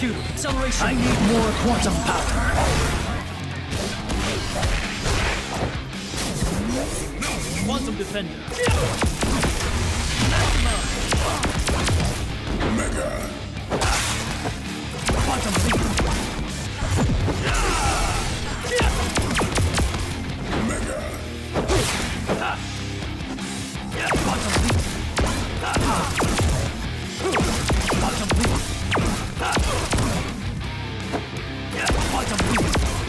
Dude, acceleration. I need more quantum power. Quantum defender. Mega. Quantum leap. Mega. Quantum leap. Quantum leap. Quantum leap.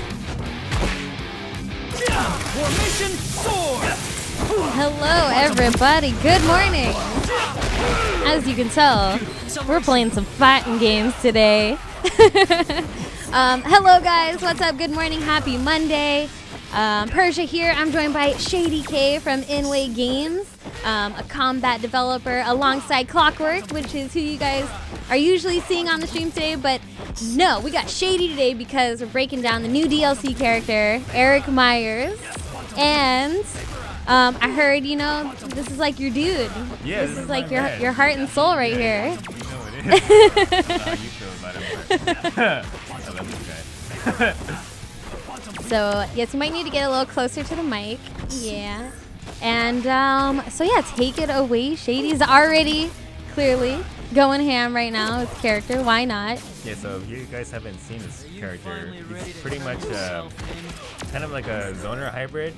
Formation sword. Hello, everybody. Good morning. As you can tell, we're playing some fighting games today. Hello, guys. What's up? Good morning. Happy Monday. Persia here. I'm joined by Shady K from Inway Games, a combat developer, alongside Clockwork, which is who you guys are usually seeing on the stream today. But no, we got Shady today because we're breaking down the new DLC character, Eric Myers. And I heard, you know, this is like your dude. Yeah, this is like your heart and soul right here. You know it is. How you feel about him? I love this guy. So yes, you might need to get a little closer to the mic. Yeah. And so yeah, take it away. Shady's already clearly going ham right now with the character. Why not? Yeah, so if you guys haven't seen this character, he's pretty much kind of like a zoner hybrid.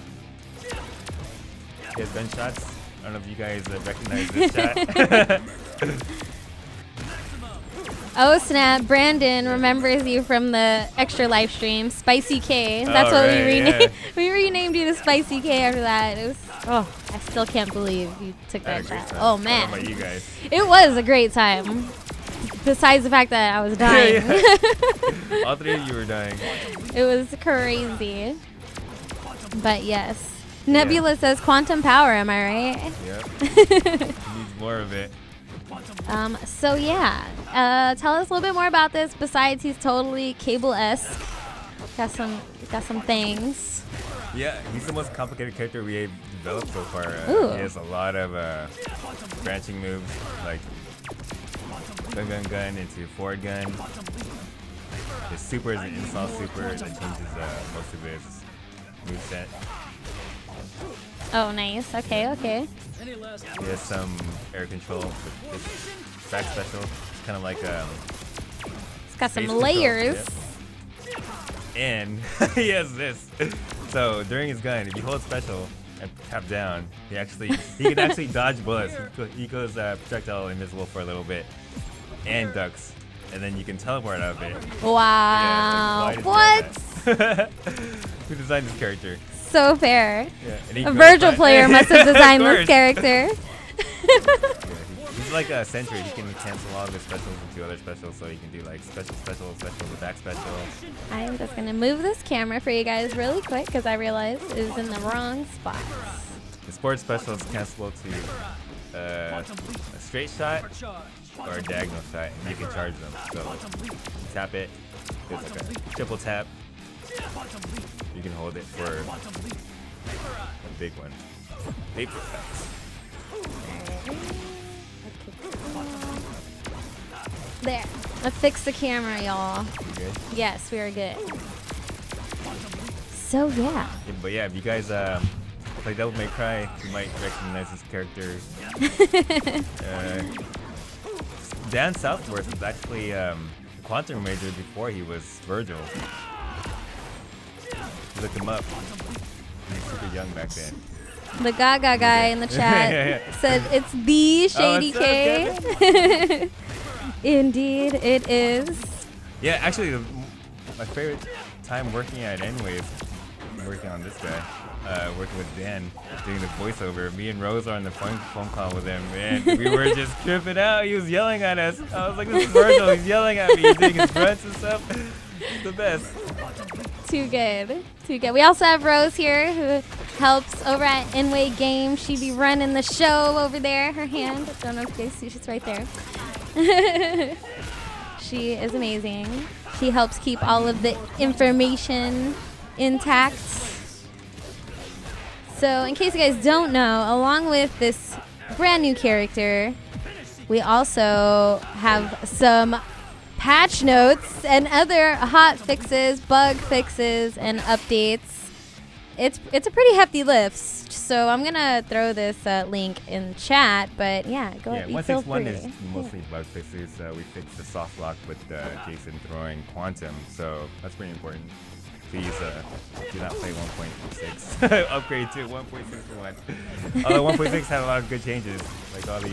He has gunshots. I don't know if you guys recognize this shot. Oh snap! Brandon remembers you from the extra live stream, Spicy K. That's what we renamed. Yeah. We renamed you to Spicy K after that. It was. Oh, I still can't believe you took that shot. Oh man! What about you guys? It was a great time. Besides the fact that I was dying. Yeah. All three of you were dying. It was crazy. But yes. Nebula says quantum power, am I right? Yep. He needs more of it. So yeah. Tell us a little bit more about this. Besides, he's totally Cable-esque. Got some things. Yeah, he's the most complicated character we have developed so far. Ooh. He has a lot of branching moves, like gun into forward gun. His super is an install super that changes most of his moveset. Oh, nice. Okay, okay. He has some air control with his back special. It's kind of like It's got some space layers. control. Yep. And he has this. So during his gun, if you hold special and tap down, he can actually dodge bullets. He goes projectile invisible for a little bit and ducks, and then you can teleport out of it. Wow. Yeah, What? Who designed this character? So fair. Yeah, and he A Virgil player must have designed Of this course. character. He's like a sentry. He can cancel all of his specials into other specials, so he can do like special, the back special. I'm just going to move this camera for you guys really quick because I realized it was in the wrong spot. The sports special is cancelable to a straight shot or a diagonal shot, and you can charge them. So you tap it, there's like a triple tap. You can hold it for a big one. Vapor effects. There. Let's fix the camera, y'all. You good? Yes, we are good. So, yeah. But yeah, if you guys play Devil May Cry, you might recognize this character. Dan Southworth was actually a quantum major before he was Virgil. Look him up. He was super young back then. The Gaga guy in the chat said it's the Shady K. Indeed, it is. Yeah, actually, my favorite time working at Inway is working on this guy. Working with Dan, doing the voiceover. Me and Rose are on the phone call with him, and we were just tripping out. He was yelling at us. I was like, this is Virgil. He's yelling at me. He's doing his grunts and stuff. It's the best. Too good. Too good. We also have Rose here who helps over at Inway Games. She be running the show over there. Her hand. I don't know if you guys see. She's right there. She is amazing. She helps keep all of the information intact. So in case you guys don't know, along with this brand new character, we also have some patch notes and other hot fixes, bug fixes, and updates. It's a pretty hefty list, so I'm gonna throw this link in chat. But yeah, go ahead. 161 is mostly bug fixes. We fixed the soft lock with Jason throwing Quantum, so that's pretty important. Please do not play 1.6. Upgrade to 1.6.1. Although 1.6 had a lot of good changes, like all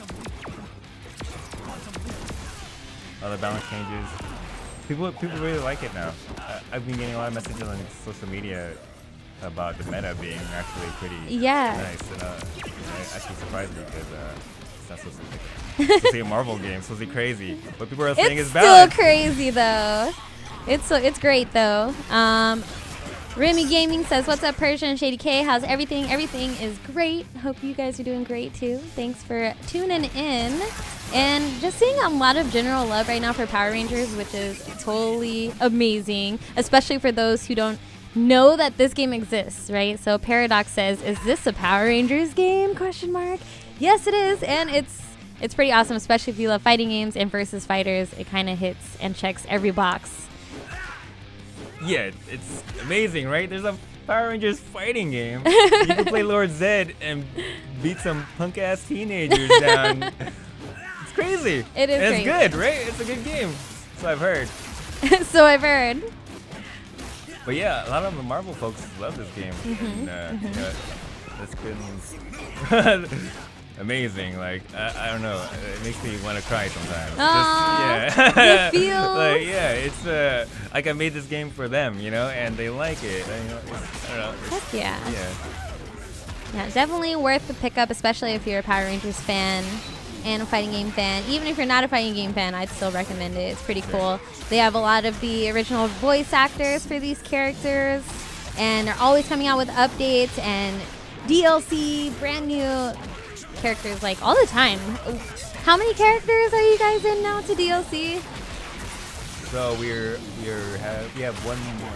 the balance changes. People really like it now. I've been getting a lot of messages on social media about the meta being actually pretty nice, and it actually surprised me because it's not supposed to be a Marvel game. It's supposed to be crazy, but people are saying it's bad. It's still crazy though. It's great though. Remy Gaming says, "What's up, Persia and Shady K? How's everything? Everything is great. Hope you guys are doing great too. Thanks for tuning in and just seeing a lot of general love right now for Power Rangers, which is totally amazing, especially for those who don't know that this game exists, right? So Paradox says, "Is this a Power Rangers game? Question mark. Yes, it is, and it's pretty awesome, especially if you love fighting games and versus fighters. It kind of hits and checks every box." Yeah, it's amazing, right? There's a Power Rangers fighting game. You can play Lord Zed and beat some punk-ass teenagers down. It's crazy. It is and crazy. It's good, right? It's a good game. So I've heard. So I've heard. But yeah, a lot of the Marvel folks love this game. And it's been amazing. Like, I don't know. It makes me want to cry sometimes. It feels. Like, yeah, it's like I made this game for them, you know, and they like it. I don't know. Heck yeah. Yeah. Yeah, definitely worth the pickup, especially if you're a Power Rangers fan and a fighting game fan. Even if you're not a fighting game fan, I'd still recommend it. It's pretty cool. They have a lot of the original voice actors for these characters, and they're always coming out with updates and DLC, brand new characters, like all the time. How many characters are you guys in now to DLC? So we have one more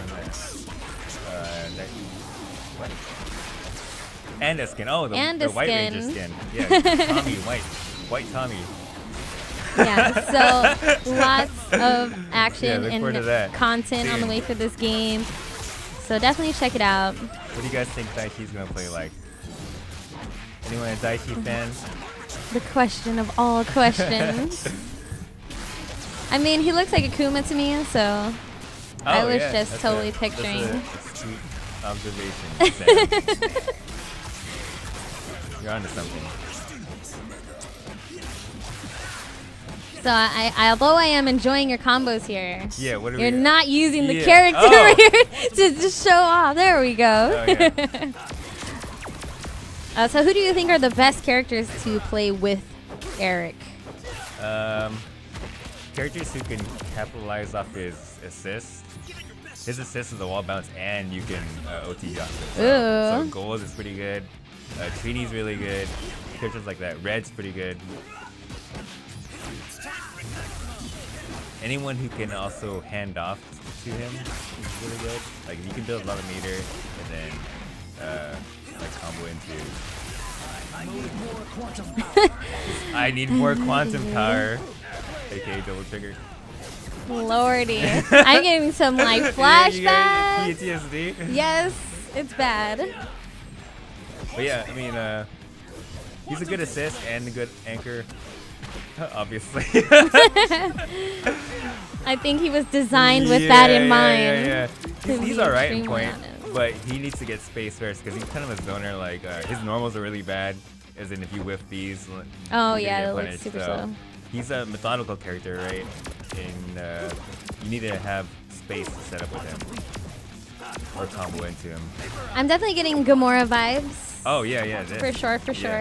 left. And a skin. Oh, the White Ranger skin. Yeah, Tommy, white Tommy. Yeah, so lots of action and content on the Same. way for this game. So definitely check it out. What do you guys think Daichi's gonna play like? Anyone a Daichi fan? The question of all questions. I mean, he looks like Akuma to me, so I was just totally picturing. That's a sweet observation, Sam. You're onto something. So although I am enjoying your combos here, Yeah, what are you're we? not using the Yeah. character Oh. to just show off. There we go. Oh, yeah. So who do you think are the best characters to play with Eric? Characters who can capitalize off his assist. His assist is a wall bounce, and you can OT off it. So Ooh. Gold is pretty good. Trini's really good. Characters like that. Red's pretty good. Anyone who can also hand off to him is really good. Like, you can build a lot of meter and then like combo into. I need more quantum power, aka double trigger. Lordy. I'm getting some like flashbacks. PTSD. Yes, it's bad. But yeah, I mean, he's a good assist and a good anchor, obviously. I think he was designed with that in mind. Yeah. to He's be alright in extremely point, honest. but he needs to get space first because he's kind of a zoner. Like, his normals are really bad, as in if you whiff these. Oh you're yeah, gonna that get looks punished. super So slow. he's a methodical character, right? And you need to have space to set up with him or combo into him. I'm definitely getting Gamora vibes. Oh yeah. For sure.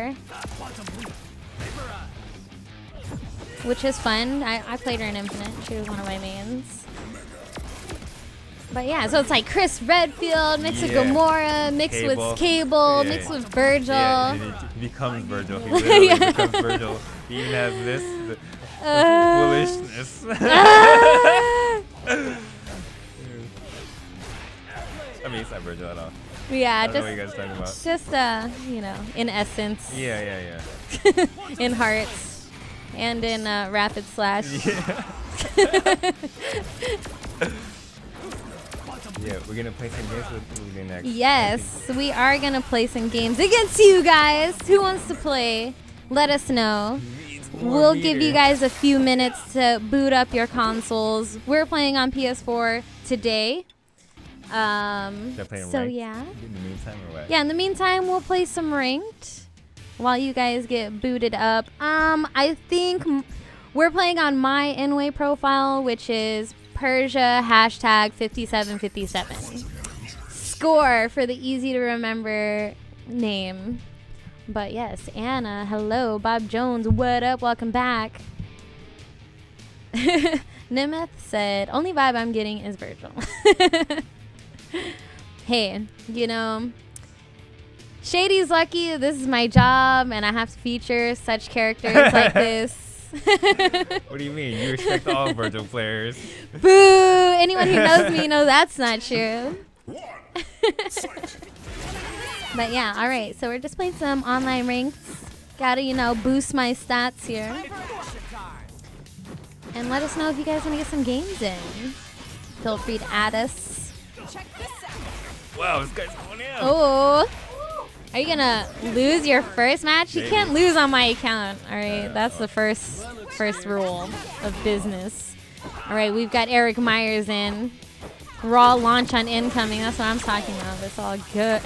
Which is fun. I played her in Infinite. She was one of my mains. But yeah, so it's like Chris Redfield mixed with Gamora, mixed with Cable, mixed with Virgil. Yeah, he becomes Virgil. He literally becomes Virgil. He even has this foolishness. I mean, it's not Virgil at all. Yeah, I don't know what you guys are talking about. just you know, in essence. Yeah. In hearts and in rapid slash. Yeah. Yeah, we're gonna play some games with you next. Yes, we are gonna play some games against you guys. Who wants to play? Let us know. We'll give you guys a few minutes to boot up your consoles. We're playing on PS4 today. So yeah. In the meantime, or what? Yeah, in the meantime, we'll play some ranked while you guys get booted up. I think we're playing on my Inway profile, which is Persia #5757. Score for the easy to remember name. But yes, Anna, hello. Bob Jones, what up? Welcome back. Nimeth said, only vibe I'm getting is Virgil. Hey, you know, Shady's lucky this is my job and I have to feature such characters like this. What do you mean? You respect all Virgil players. Boo! Anyone who knows me knows that's not true. But yeah, alright, so we're just playing some online ranks. Gotta, you know, boost my stats here. And let us know if you guys want to get some games in. Feel free to add us. Wow, this guy's going in. Oh, are you gonna lose your first match? You can't lose on my account. All right, that's the first rule of business. All right, we've got Eric Myers in. Raw launch on incoming. That's what I'm talking about. It's all good.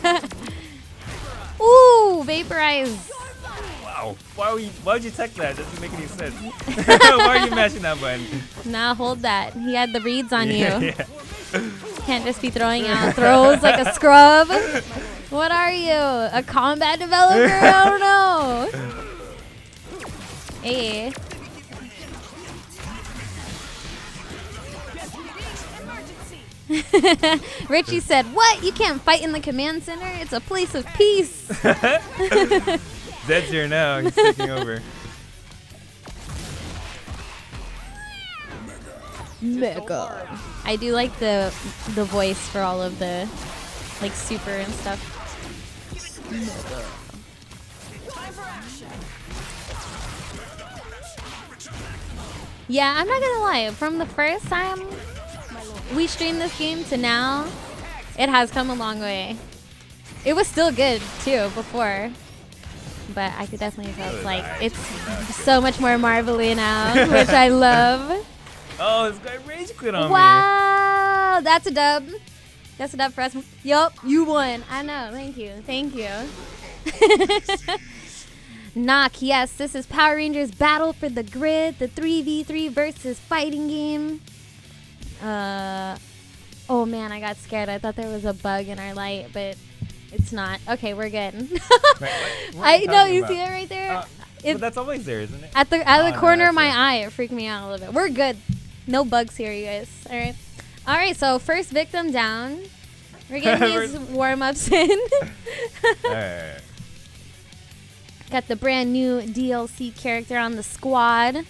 Ooh, vaporize. Wow, why'd you check that? Doesn't make any sense. Why are you mashing that button? Nah, hold that. He had the reads on you. Yeah. Can't just be throwing out throws like a scrub. What are you? A combat developer? I don't know. Hey. Richie said, what? You can't fight in the command center? It's a place of peace. Dead's here now. He's taking over. Mega. I do like the voice for all of the like super and stuff. Mega. Yeah, I'm not gonna lie. From the first time we streamed this game to now, it has come a long way. It was still good too before, but I could definitely tell it's so much more marbly now, which I love. Oh, this guy rage quit on me. Wow, that's a dub. That's a dub for us. Yup, you won. I know. Thank you. Thank you. Knock, yes, this is Power Rangers Battle for the Grid, the 3v3 versus fighting game. Oh man, I got scared. I thought there was a bug in our light, but it's not. Okay, we're good. I know, you see it right there? But that's always there, isn't it? At the corner of my eye, it freaked me out a little bit. We're good. No bugs here, you guys. All right. All right, so first victim down. We're getting these warm-ups in. All right. Got the brand new DLC character on the squad.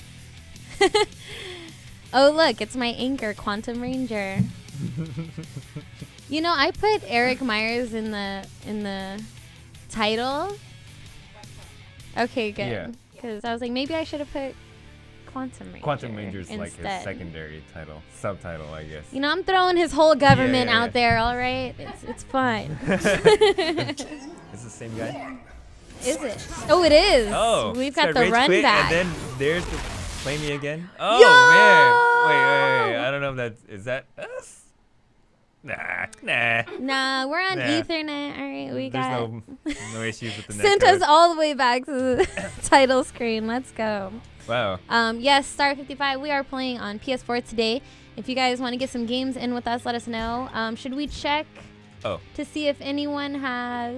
Oh, look, it's my anchor, Quantum Ranger. You know, I put Eric Myers in the title. Okay, good. Yeah. Because I was like, maybe I should have put Quantum Ranger. Quantum Ranger's instead. like his secondary title, subtitle, I guess. You know, I'm throwing his whole government Yeah. out there, all right? It's fine. Is the same guy? Is it? Oh, it is. Oh, We've so got the rage run quit, back. And then there's the play me again. Oh Yo! man, wait. I don't know if is that us? Nah. Nah, we're on Nah. Ethernet. All right, we There's got. no issues with the Sent netcode. us all the way back to the title screen. Let's go. Wow. Yes, Star 55. We are playing on PS4 today. If you guys want to get some games in with us, let us know. Should we check Oh. to see if anyone has?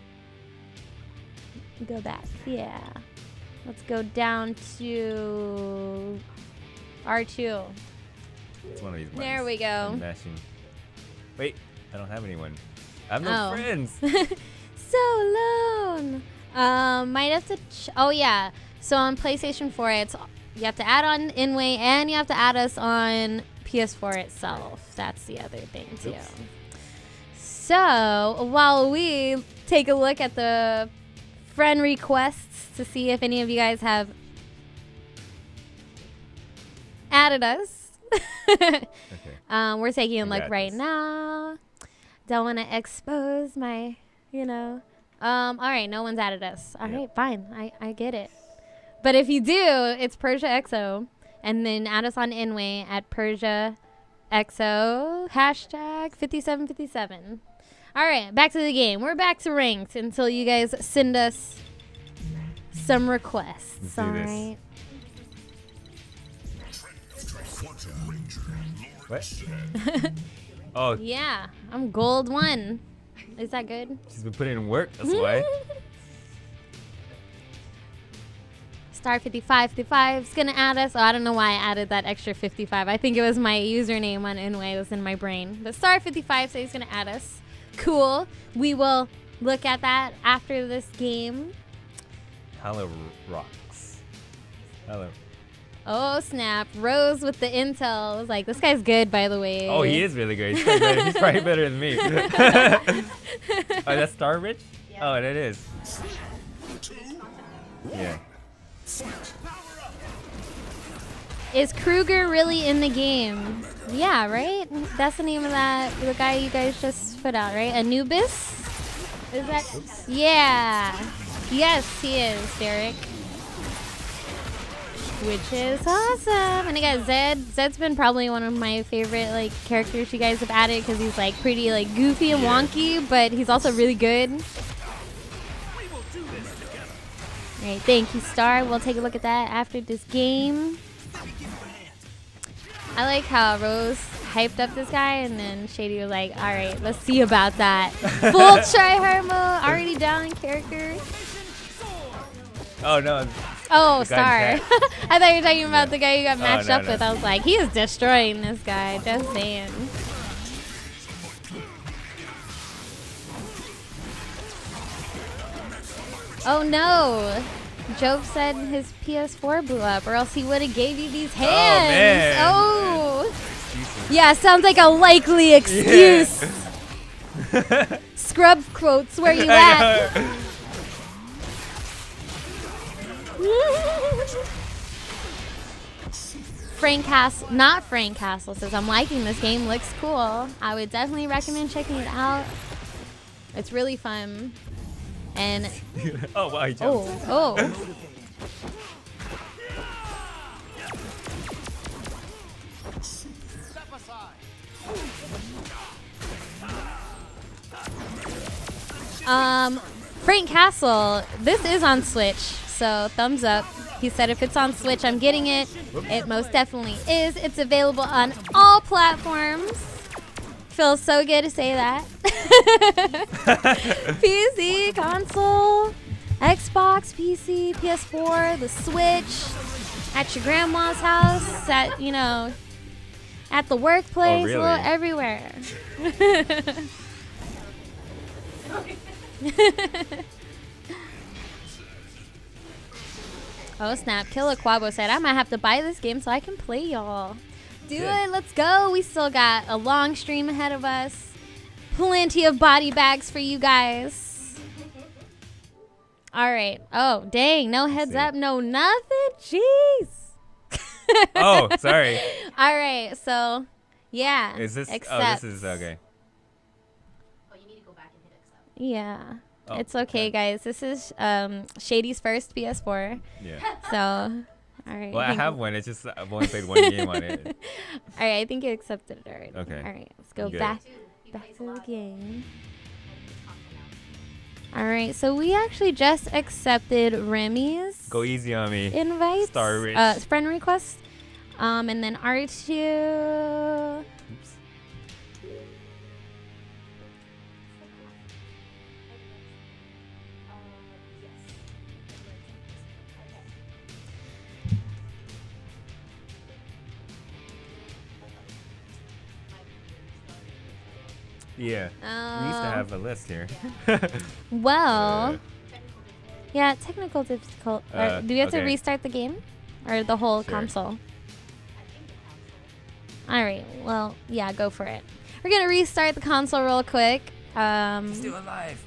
Go back. Yeah. Let's go down to R2. It's one of these buttons. There we go. I'm mashing. Wait, I don't have anyone. I have no Oh. friends. So alone. Might have to. Oh yeah. So on PlayStation 4, you have to add on Inway and you have to add us on PS4 itself. That's the other thing too. Oops. So while we take a look at the friend requests to see if any of you guys have added us. Okay. We're taking a look got right this. now. Don't want to expose my, you know. All right, no one's added us. All right, fine. I get it. But if you do, it's Persia XO. And then add us on Inway at Persia XO, hashtag 5757. All right, back to the game. We're back to ranked until you guys send us some requests. Let's do All this. right. What? Oh, Yeah, I'm gold 1. Is that good? she's been putting in work. That's why. Star 5555 is gonna add us. Oh, I don't know why I added that extra 55. I think it was my username on Inway. It was in my brain. But Star 55 says he's gonna add us. Cool. We will look at that after this game. Hello rocks. Hello. Oh snap! Rose with the intel. I was like, this guy's good, by the way. Oh, he is really good. He's probably better than me. Oh, that's Star Rich? Yeah. Oh, that is. Yeah. Is Kruger really in the game? Yeah, right? That's the name of the guy you guys just put out, right? Anubis? Is that? Oops. Yeah. Yes, he is, Derek. Which is awesome. And I got Zed. Zed's been probably one of my favorite like characters you guys have added because he's like pretty like goofy and wonky, but he's also really good. Alright, thank you, Star. We'll take a look at that after this game. I like how Rose hyped up this guy and then Shady was like, alright, let's see about that. Full try-hard mode, already down in character. Oh, no. Oh, The Star. guy in I thought you were talking about the guy you got Oh, matched no, up no. with. I was like, he is destroying this guy. Just saying. Oh no. Jove said his PS4 blew up, or else he would have gave you these hands. man. Oh. Yeah, sounds like a likely excuse. Scrub quotes, where you at? Not Frank Castle says, I'm liking this game, looks cool. I would definitely recommend checking it out. It's really fun. And Oh, wow, he jumped. oh. Frank Castle, this is on Switch, so thumbs up. He said if it's on Switch, I'm getting it. It most definitely is. It's available on all platforms. Feels so good to say that. PC, console, Xbox, PC, PS4, the Switch, at your grandma's house, at, you know, at the workplace, Oh, really? a little everywhere. Oh snap, Killer Quabo said, I might have to buy this game so I can play y'all. Do Good. it, let's go. We still got a long stream ahead of us. Plenty of body bags for you guys. All right. Oh, dang, no heads up, no nothing. Jeez. Oh, sorry. All right, so, yeah. Is this? Accept. Oh, this is okay. Oh, you need to go back and hit accept. Yeah. Oh, It's okay, guys. This is Shady's first PS4. Yeah. So, all right. Well, I think- have one. It's just I've only played one game on it. All right, I think you accepted it already. Okay. All right, let's go Good. back to the game. All right, so we actually just accepted Remy's Go easy on me. invites, Star Rich. friend request, and then R2. Oops. Yeah. We used to Oh. have a list here. Well, Uh, yeah, technical difficult. Do we have to okay. restart the game, or the whole Sure. console? All right. Well, yeah, go for it. We're gonna restart the console real quick. Still alive.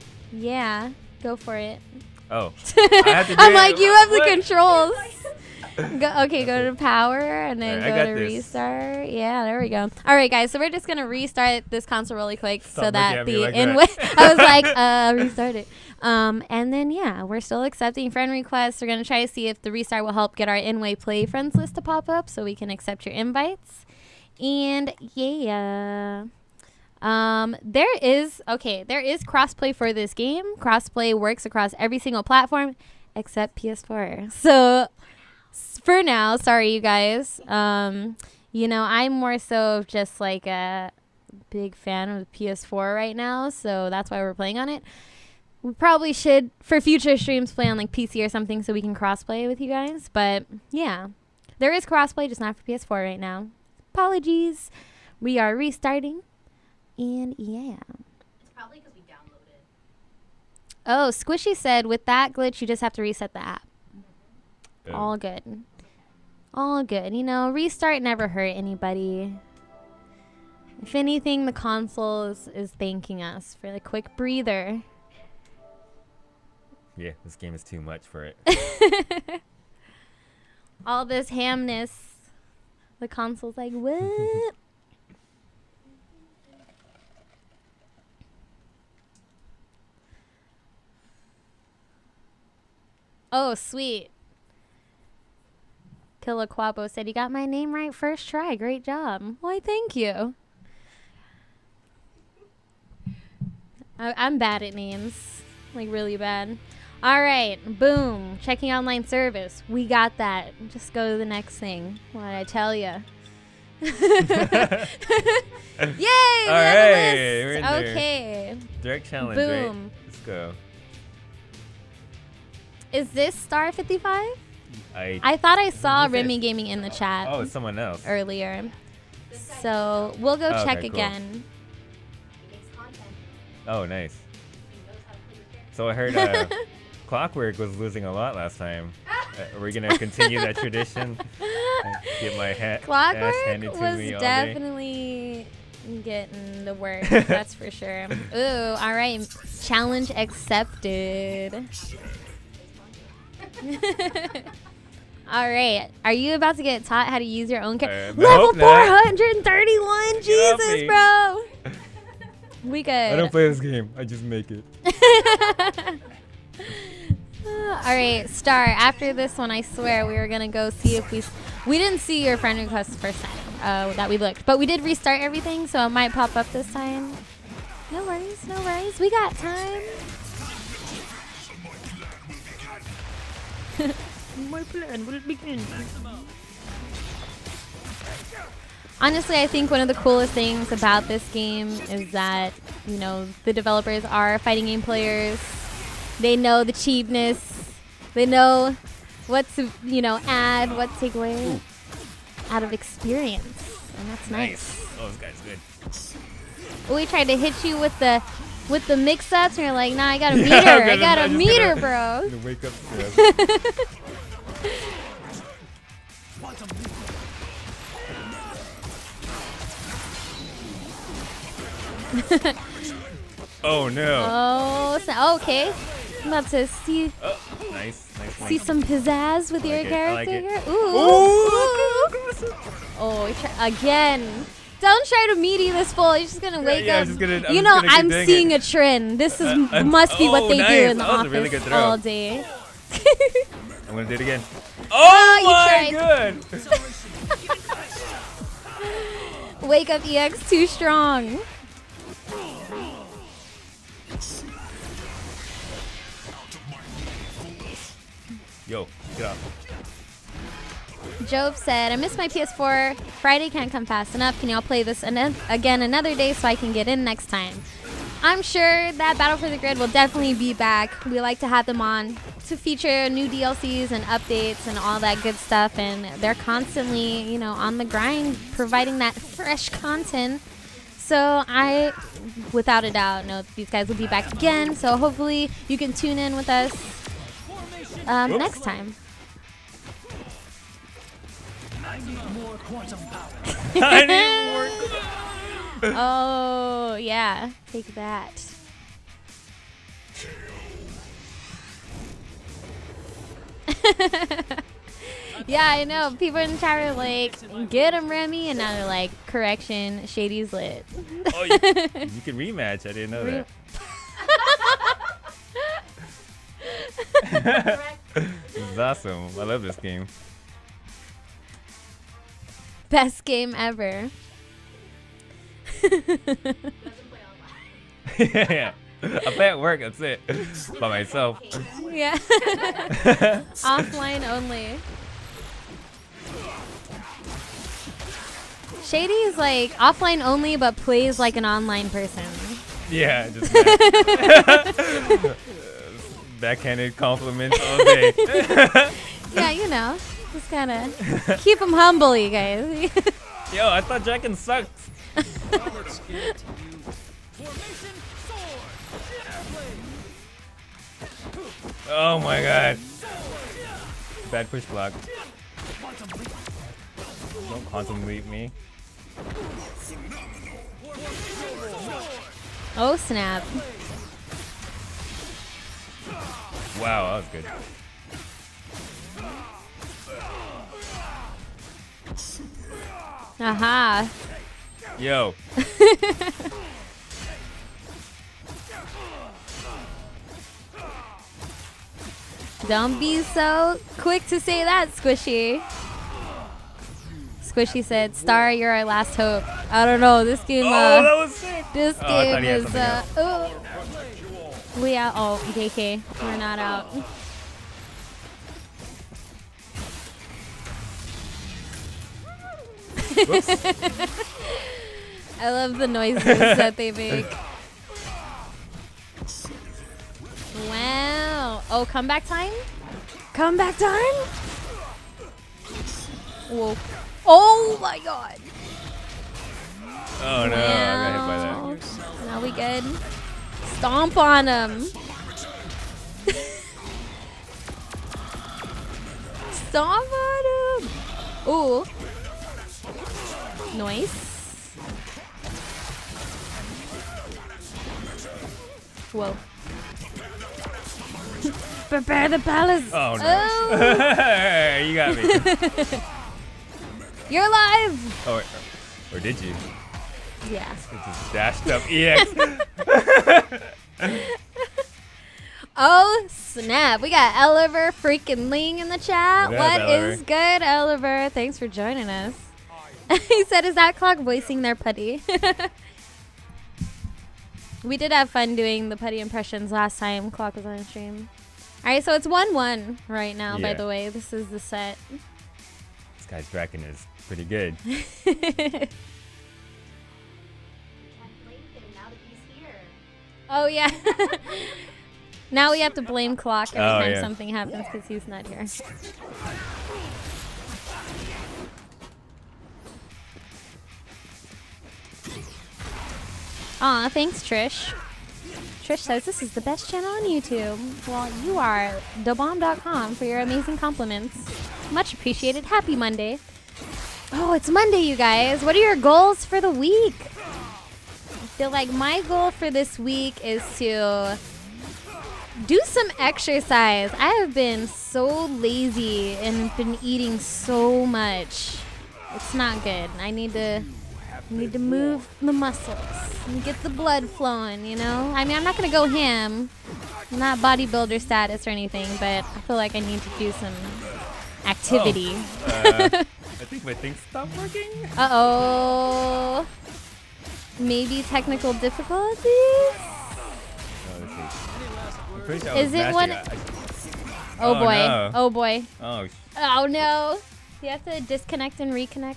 Yeah, go for it. Oh. I have to do I'm it. like, you have the What? controls. Go to power and then Alright, I go got to this. restart. Yeah, there we go. All right, guys. So we're just gonna restart this console really quick Stop so looking that at me the like in that. I was like, restart it. And then yeah, we're still accepting friend requests. We're gonna try to see if the restart will help get our in-way play friends list to pop up so we can accept your invites. And yeah. There is crossplay for this game. Crossplay works across every single platform except PS4. So for now, sorry you guys. You know, I'm more so of just like a big fan of the PS4 right now, so that's why we're playing on it. We probably should, for future streams, play on like PC or something so we can crossplay with you guys. But yeah, there is crossplay, just not for PS4 right now. Apologies. We are restarting. And yeah. It's probably because we downloaded. Oh, Squishy said with that glitch, you just have to reset the app. Oh. All good. All good. You know, restart never hurt anybody. If anything, the console is thanking us for the quick breather. Yeah, this game is too much for it. All this hamness. The console's like, what? Oh, sweet. Killa Quabo said, you got my name right first try. Great job. Why, thank you. I'm bad at names. Like, really bad. All right. Boom. Checking online service. We got that. Just go to the next thing. What did I tell you? Yay! All right, we're in there. Okay. Direct challenge, Boom. right? Let's go. Is this Star 55? I I thought I saw Who's this? Remy Gaming in the chat Oh, it's someone else. earlier. So we'll go Oh, check okay, cool. again. He makes content. Oh, nice. He knows how to play your character. So I heard Clockwork was losing a lot last time. Are we gonna continue that tradition? Get my ass Clockwork handed to was me all day. definitely getting the work. That's for sure. Ooh, all right. Challenge accepted. All right. Are you about to get taught how to use your own character? I Level hope not. 431. Get off Jesus, me. bro. We good. I don't play this game. I just make it. All right, Star. After this one, I swear we were gonna go see if we didn't see your friend request the first time that we looked, but we did restart everything, so it might pop up this time. No worries, no worries. We got time. My plan will begin. Honestly, I think one of the coolest things about this game is that, you know, the developers are fighting game players. They know the cheapness. They know what to, you know, add, what to take away out of experience. And that's nice. Oh, this guy's good. We tried to hit you with the mix-ups, and you're like, nah, I got a meter. I got a meter, bro. Gonna wake up to Oh no. Oh, so, okay. I'm about to see Oh, nice. see some pizzazz with your like it, I character like it. here. Ooh. Oh, again. Don't try to meaty this fool. You're just gonna wake yeah, up. I'm just gonna- I'm You just know, gonna keep I'm doing seeing it. a trend. This is I'm- must be what oh, they do nice. in the That was a office really good throw. all day. I'm gonna do it again. Oh, you my tried. good. Wake up EX too strong. Yo, get off. Job said, I miss my PS4. Friday can't come fast enough. Can y'all play this again another day so I can get in next time? I'm sure that Battle for the Grid will definitely be back. We like to have them on to feature new DLCs and updates and all that good stuff. And they're constantly, you know, on the grind, providing that fresh content. So I, without a doubt, know that these guys will be back again. So hopefully you can tune in with us next time. I need more quantum power. I need more. Oh, yeah. Take that. Yeah, I know. People in the chat are like, get him, Remy. And now they're like, correction, Shady's lit. Oh, you can rematch. I didn't know that. This is awesome. I love this game. Best game ever. Doesn't play online. Yeah. I play at work. That's it. By myself. Yeah. Offline only. Shady is like offline only, but plays like an online person. Yeah, just backhanded compliments all day. Yeah, you know, just kind of keep him humble, you guys. Yo, I thought Draken sucked. Oh my god. Bad push block. Don't contemplate me. Oh snap! Wow, that was good. Aha! Yo. Don't be so quick to say that, Squishy. Squishy said, "Star, you're our last hope." I don't know. This game. Oh, that was sick. This Oh, I thought game he had is. something else. Oh. We out. Oh, JK. We're not out. I love the noises that they make. Wow. Oh, comeback time? Comeback time? Whoa. Oh my god. Oh no, I got hit by Wow. Now we good. Stomp on him. Stomp on him. Ooh. Nice. Whoa. Prepare the palace. Oh no. Oh. You got me. You're alive. Oh, or did you? Yeah. It just dashed up EX. Oh snap! We got Oliver freaking Ling in the chat. What up, What is good, Oliver? Thanks for joining us. He said, "Is that clock voicing their putty?" We did have fun doing the putty impressions last time Clock was on stream. All right, so it's 1-1 right now. By Yeah. the way, this is the set. This guy's Draken is pretty good. Can't blame him now that he's here. Oh yeah. Now we have to blame Clock every Oh, time yeah. something happens because he's not here. Aw, thanks, Trish. Trish says this is the best channel on YouTube. Well, you are thebomb.com for your amazing compliments. Much appreciated. Happy Monday. Oh, it's Monday, you guys. What are your goals for the week? I feel like my goal for this week is to do some exercise. I have been so lazy and been eating so much. It's not good. I need to move the muscles and get the blood flowing, you know? I mean, I'm not going to go ham. I'm not bodybuilder status or anything, but I feel like I need to do some activity. I think my thing stopped working. Uh-oh. Maybe technical difficulties? Oh, let's see. I'm pretty sure I Is was it one? mashing. Oh boy. No. Oh boy. Oh, Oh no. You have to disconnect and reconnect.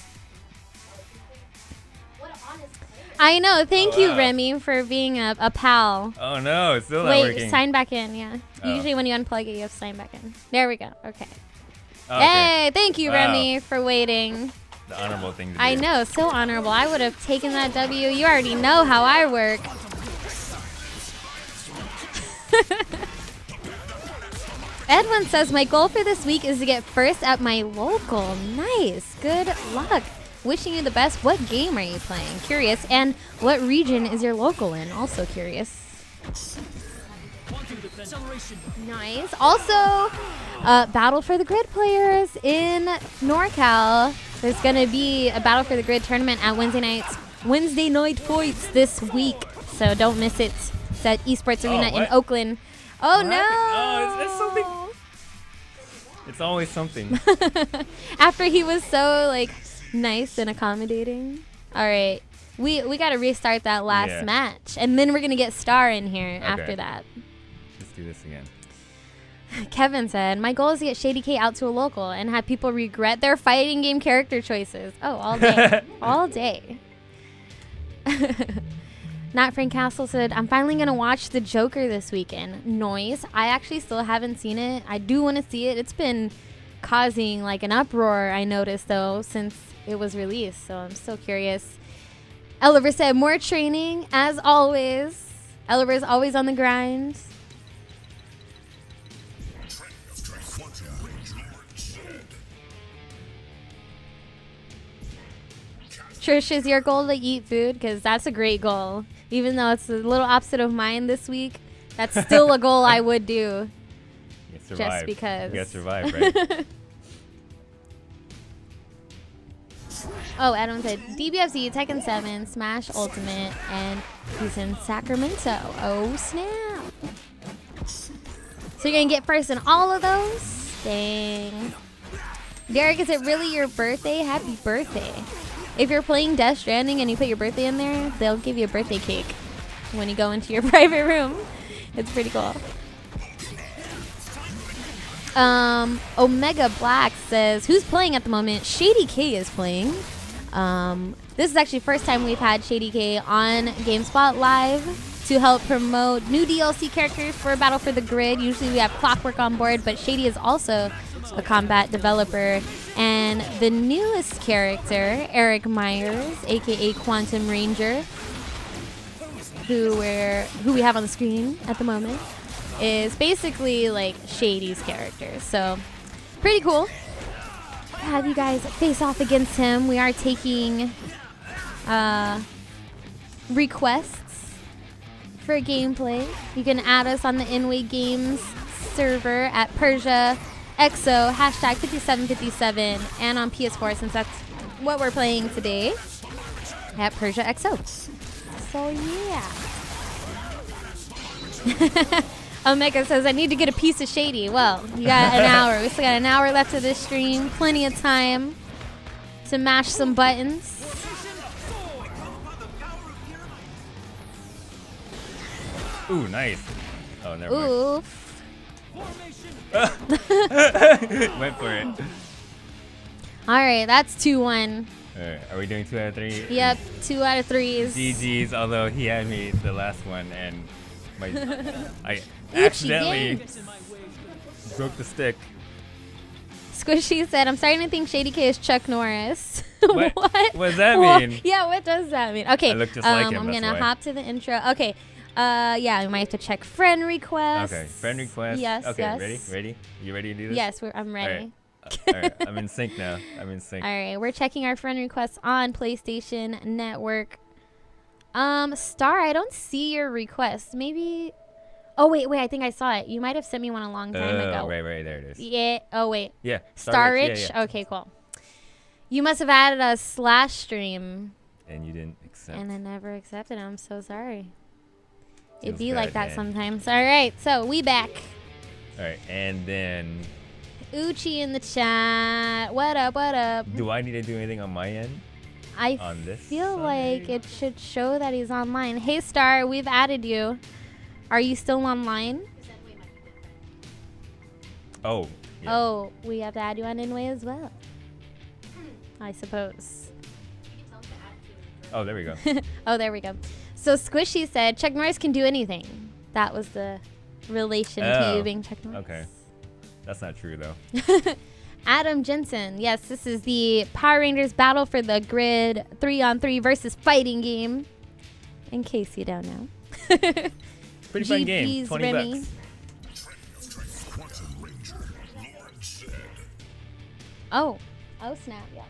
What an honest player. I know. Thank Oh, you, wow. Remy, for being a pal. oh no, it's still not Wait, working. sign back in, yeah. Oh. Usually when you unplug it, you have to sign back in. There we go. Okay. Oh, okay. Hey, thank you, Wow. Remy, for waiting. The honorable thing to do. I know, so honorable. I would have taken that W. You already know how I work. Edwin says, my goal for this week is to get first at my local. Nice. Good luck. Wishing you the best. What game are you playing? Curious. And what region is your local in? Also curious. acceleration. Nice. Also, Battle for the Grid players in NorCal. There's going to be a Battle for the Grid tournament at Wednesday night fights this week. So don't miss it. It's at Esports Arena in Oakland. Oh, What no. happened? Oh, it's something. It's always something. After he was so, like, nice and accommodating. All right. We got to restart that last match. And then we're going to get Star in here after that. Let's do this again. Kevin said, my goal is to get Shady K out to a local and have people regret their fighting game character choices. Oh, all day. All day. Not Frank Castle said, I'm finally going to watch The Joker this weekend. Noise. I actually still haven't seen it. I do want to see it. It's been causing like an uproar, I noticed, though, since it was released. So I'm still curious. Eliver said, more training, as always. Eliver is always on the grind. Trish, is your goal to eat food? Because that's a great goal. Even though it's a little opposite of mine this week, that's still a goal I would do. Just because. You gotta survive, right? Oh, Adam said, DBFZ, Tekken 7, Smash Ultimate, and he's in Sacramento. Oh, snap. So you're going to get first in all of those? Dang. Derek, is it really your birthday? Happy birthday. If you're playing Death Stranding and you put your birthday in there, they'll give you a birthday cake when you go into your private room. It's pretty cool. Omega Black says, who's playing at the moment? Shady K is playing. This is actually the first time we've had Shady K on GameSpot Live to help promote new DLC characters for Battle for the Grid. Usually we have Clockwork on board, but Shady is also a combat developer. And the newest character, Eric Myers, aka Quantum Ranger, who we have on the screen at the moment, is basically like Shady's character. So pretty cool. Have you guys face off against him. We are taking requests for gameplay. You can add us on the Inway Games server at Persia XO #5757 and on PS4 since that's what we're playing today at Persia XO. So yeah. Omega says, I need to get a piece of Shady. Well, you got an hour. We still got an hour left of this stream. Plenty of time to mash some buttons. Ooh, nice. Oh, never mind. Oof. Went for it. All right, that's 2-1. Alright, are we doing 2 out of 3? Yep, 2 out of 3s. GG's, although he had me the last one and I accidentally broke the stick. Squishy said, I'm starting to think Shady K is Chuck Norris. What? What does that mean? Yeah, what does that mean? Okay, I look just like him, I'm that's going to why. hop to the intro. Okay, yeah, we might have to check friend requests. Okay, friend request. Yes, okay, yes. Ready? You ready to do this? Yes, I'm ready. Alright, I'm in sync now. I'm in sync. All right, we're checking our friend requests on PlayStation Network. Star, I don't see your request. Maybe. Oh wait, I think I saw it. You might have sent me one a long time ago. Right, there it is. Yeah. Oh wait. Yeah. Star Rich. Yeah, yeah. Okay, cool. You must have added a slash stream. And you didn't accept. And I never accepted. I'm so sorry. It'd Feels be bad, like that man. sometimes. All right, so we back. All right, and then Uchi in the chat. What up? What up? do I need to do anything on my end? I on this feel like side? it should show that he's online. Hey, Star, we've added you. Are you still online? Oh. Yeah. Oh, we have to add you on Inway as well. I suppose. Oh, there we go. Oh, there we go. So Squishy said Chuck Norris can do anything. That was the relation to you being Chuck Norris. Okay. That's not true, though. Adam Jensen. Yes, this is the Power Rangers Battle for the Grid 3-on-3 versus fighting game. In case you don't know. Pretty fun game. GG's 20 Remy. bucks. Oh snap, yeah.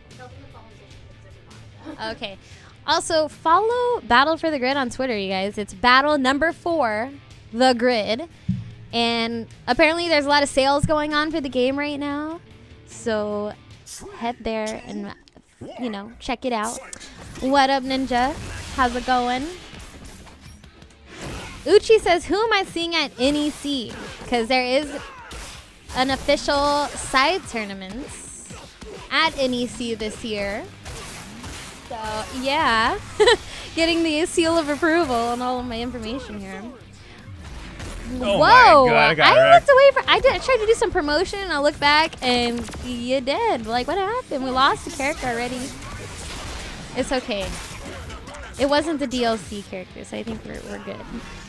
Okay. Also, follow Battle for the Grid on Twitter, you guys. It's battle number 4, the grid. And apparently there's a lot of sales going on for the game right now. So head there and, you know, check it out. What up, Ninja? How's it going? Uchi says, who am I seeing at NEC? Because there is an official side tournament at NEC this year. So, yeah. Getting the seal of approval on all of my information here. Oh Whoa! my God, I got I wrecked. looked away for. I tried to do some promotion, and I looked back, and you did. Like, what happened? We lost a character already. It's okay. It wasn't the DLC character, so I think we're good.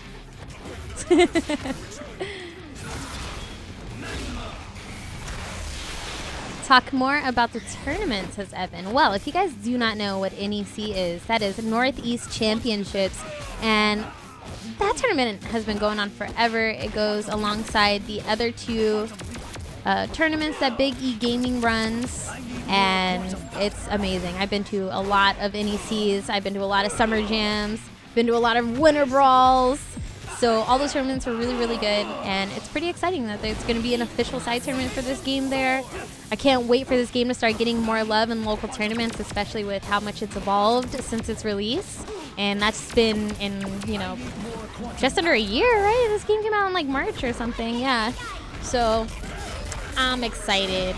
Talk more about the tournament, says Evan. Well, if you guys do not know what NEC is, that is Northeast Championships, and that tournament has been going on forever. It goes alongside the other two tournaments that Big E Gaming runs, and it's amazing. I've been to a lot of NECs. I've been to a lot of summer jams, been to a lot of winter brawls. So all those tournaments are really, really good, and it's pretty exciting that there's going to be an official side tournament for this game there. I can't wait for this game to start getting more love in local tournaments, especially with how much it's evolved since its release. And that's been in, you know, just under a year, right? This game came out in like March or something, yeah. So I'm excited.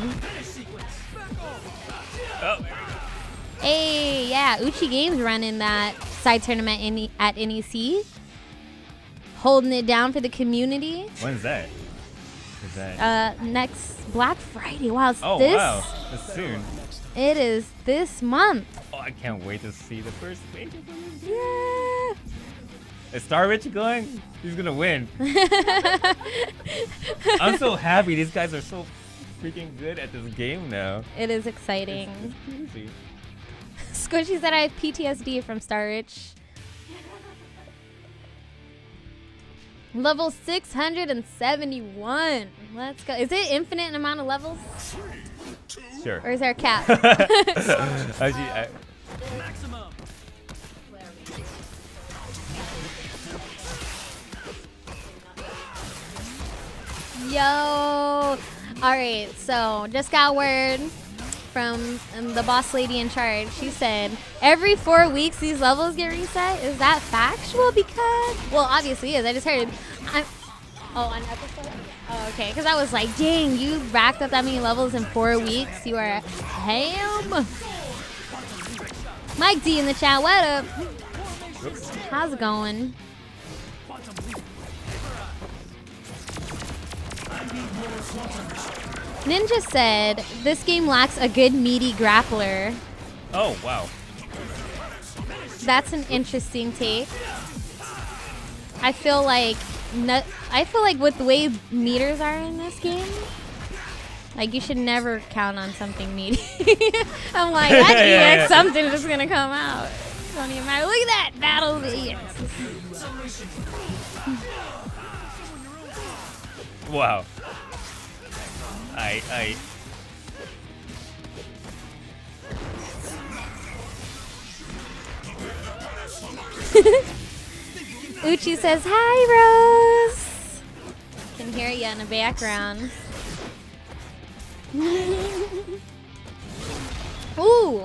Oh. Hey, yeah, Uchi Games running that side tournament at NEC. Holding it down for the community. When's that? Is that? Next Black Friday. Wow, it's Oh, this. wow. That's soon. It is this month. Oh, I can't wait to see the first major. Yeah. Is Star Rich going? He's gonna win. I'm so happy. These guys are so freaking good at this game now. It is exciting. It's crazy. Squishy said I have PTSD from Star Rich. Level 671. Let's go. Is it infinite amount of levels? Sure. Or is there a cap? Actually, Maximum. Yo. All right. So just got word from the boss lady in charge. She said every 4 weeks these levels get reset. Is that factual? Because, well, obviously it is. I just heard it. On episode? Oh, okay. Because I was like, dang, you racked up that many levels in 4 weeks. You are ham. Mike D in the chat. What up? How's it going? Ninja said this game lacks a good meaty grappler. oh, wow. That's an interesting take. I feel like with the way meters are in this game, like you should never count on something meaty. I'm like, that EX something is gonna come out. Don't even matter. Look at that battle of the EX. Wow. I. Uchi says, hi, Rose. Can hear you in the background. Ooh.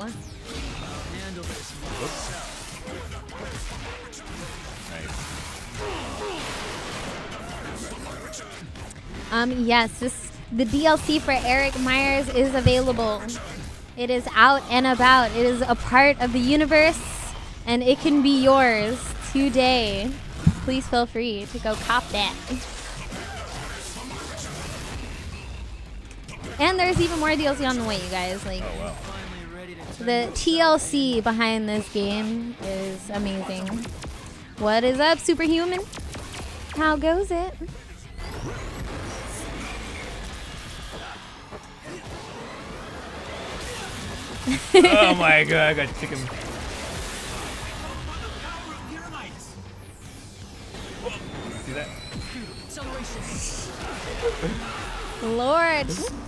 Yes, the DLC for Eric Myers is available. It is out and about. It is a part of the universe, and it can be yours today. Please feel free to go cop that. And there's even more DLC on the way, you guys. Like, Oh, wow. the TLC behind this game is amazing. What is up, Superhuman? How goes it? Oh my god, I got chicken. See that? Lord.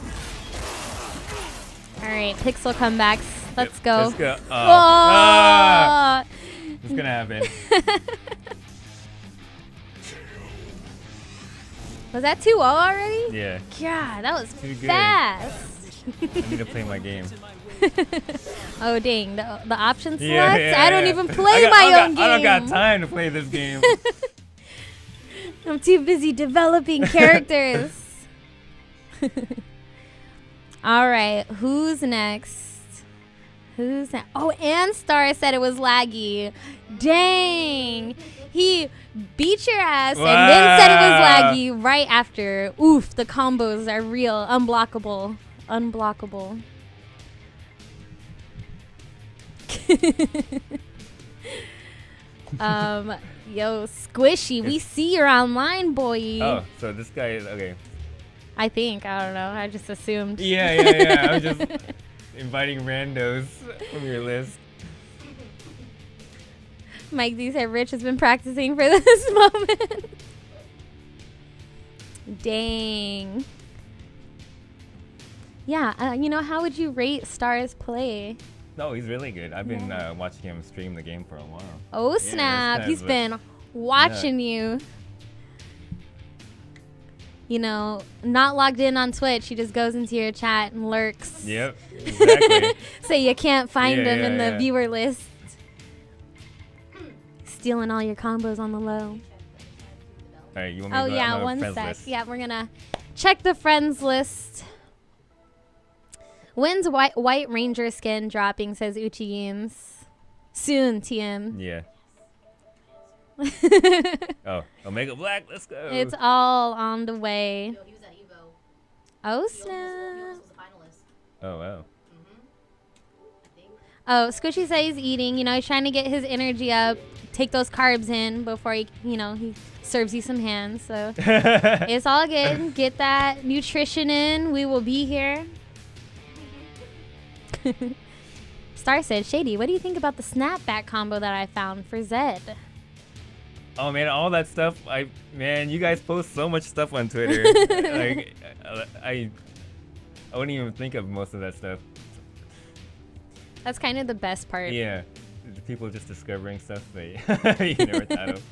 Alright, Pixel comebacks. Let's Yep, go. Let's go. Oh. Whoa! Ah, what's gonna happen? Was that 2-0 already? Yeah. God, that was Too good. fast. I need to play my game. Oh dang, the option select? Yeah, I don't yeah. even play my own game. I don't got time to play this game. I'm too busy developing characters. All right, who's next? Who's next? Oh, Anstar said it was laggy. Dang. He beat your ass and then said it was laggy right after. Oof, the combos are real. Unblockable. Unblockable. Yo, Squishy, we see you're online, boy. Oh, so this guy is okay. I think. I don't know. I just assumed. Yeah. I was just inviting randos from your list. Mike D said Rich has been practicing for this moment. Dang. Yeah, you know, how would you rate Star's play? No, he's really good. I've been watching him stream the game for a while. Oh, Yeah, snap. this He's guy's been watching you. You know, not logged in on Twitch. He just goes into your chat and lurks. Yep, exactly. So you can't find him in the yeah. viewer list. Stealing all your combos on the low. Alright, you want me Oh to go? yeah, I'm on one friends sec. list. Yeah, we're gonna check the friends list. When's White Ranger skin dropping? Says Uchi Games. Soon, TM. Yeah. Oh, Omega Black, let's go. It's all on the way. Yo, he was at Evo. Oh He snap! almost was a finalist. Oh wow. I think. Oh, Squishy said he's eating. You know, he's trying to get his energy up, take those carbs in before he, you know, he serves you some hands. So it's all good. Get that nutrition in. We will be here. Star said, Shady, what do you think about the snapback combo that I found for Zed? Oh man, all that stuff. Man, you guys post so much stuff on Twitter. Like, I wouldn't even think of most of that stuff. That's kind of the best part. Yeah, people just discovering stuff that you never thought of.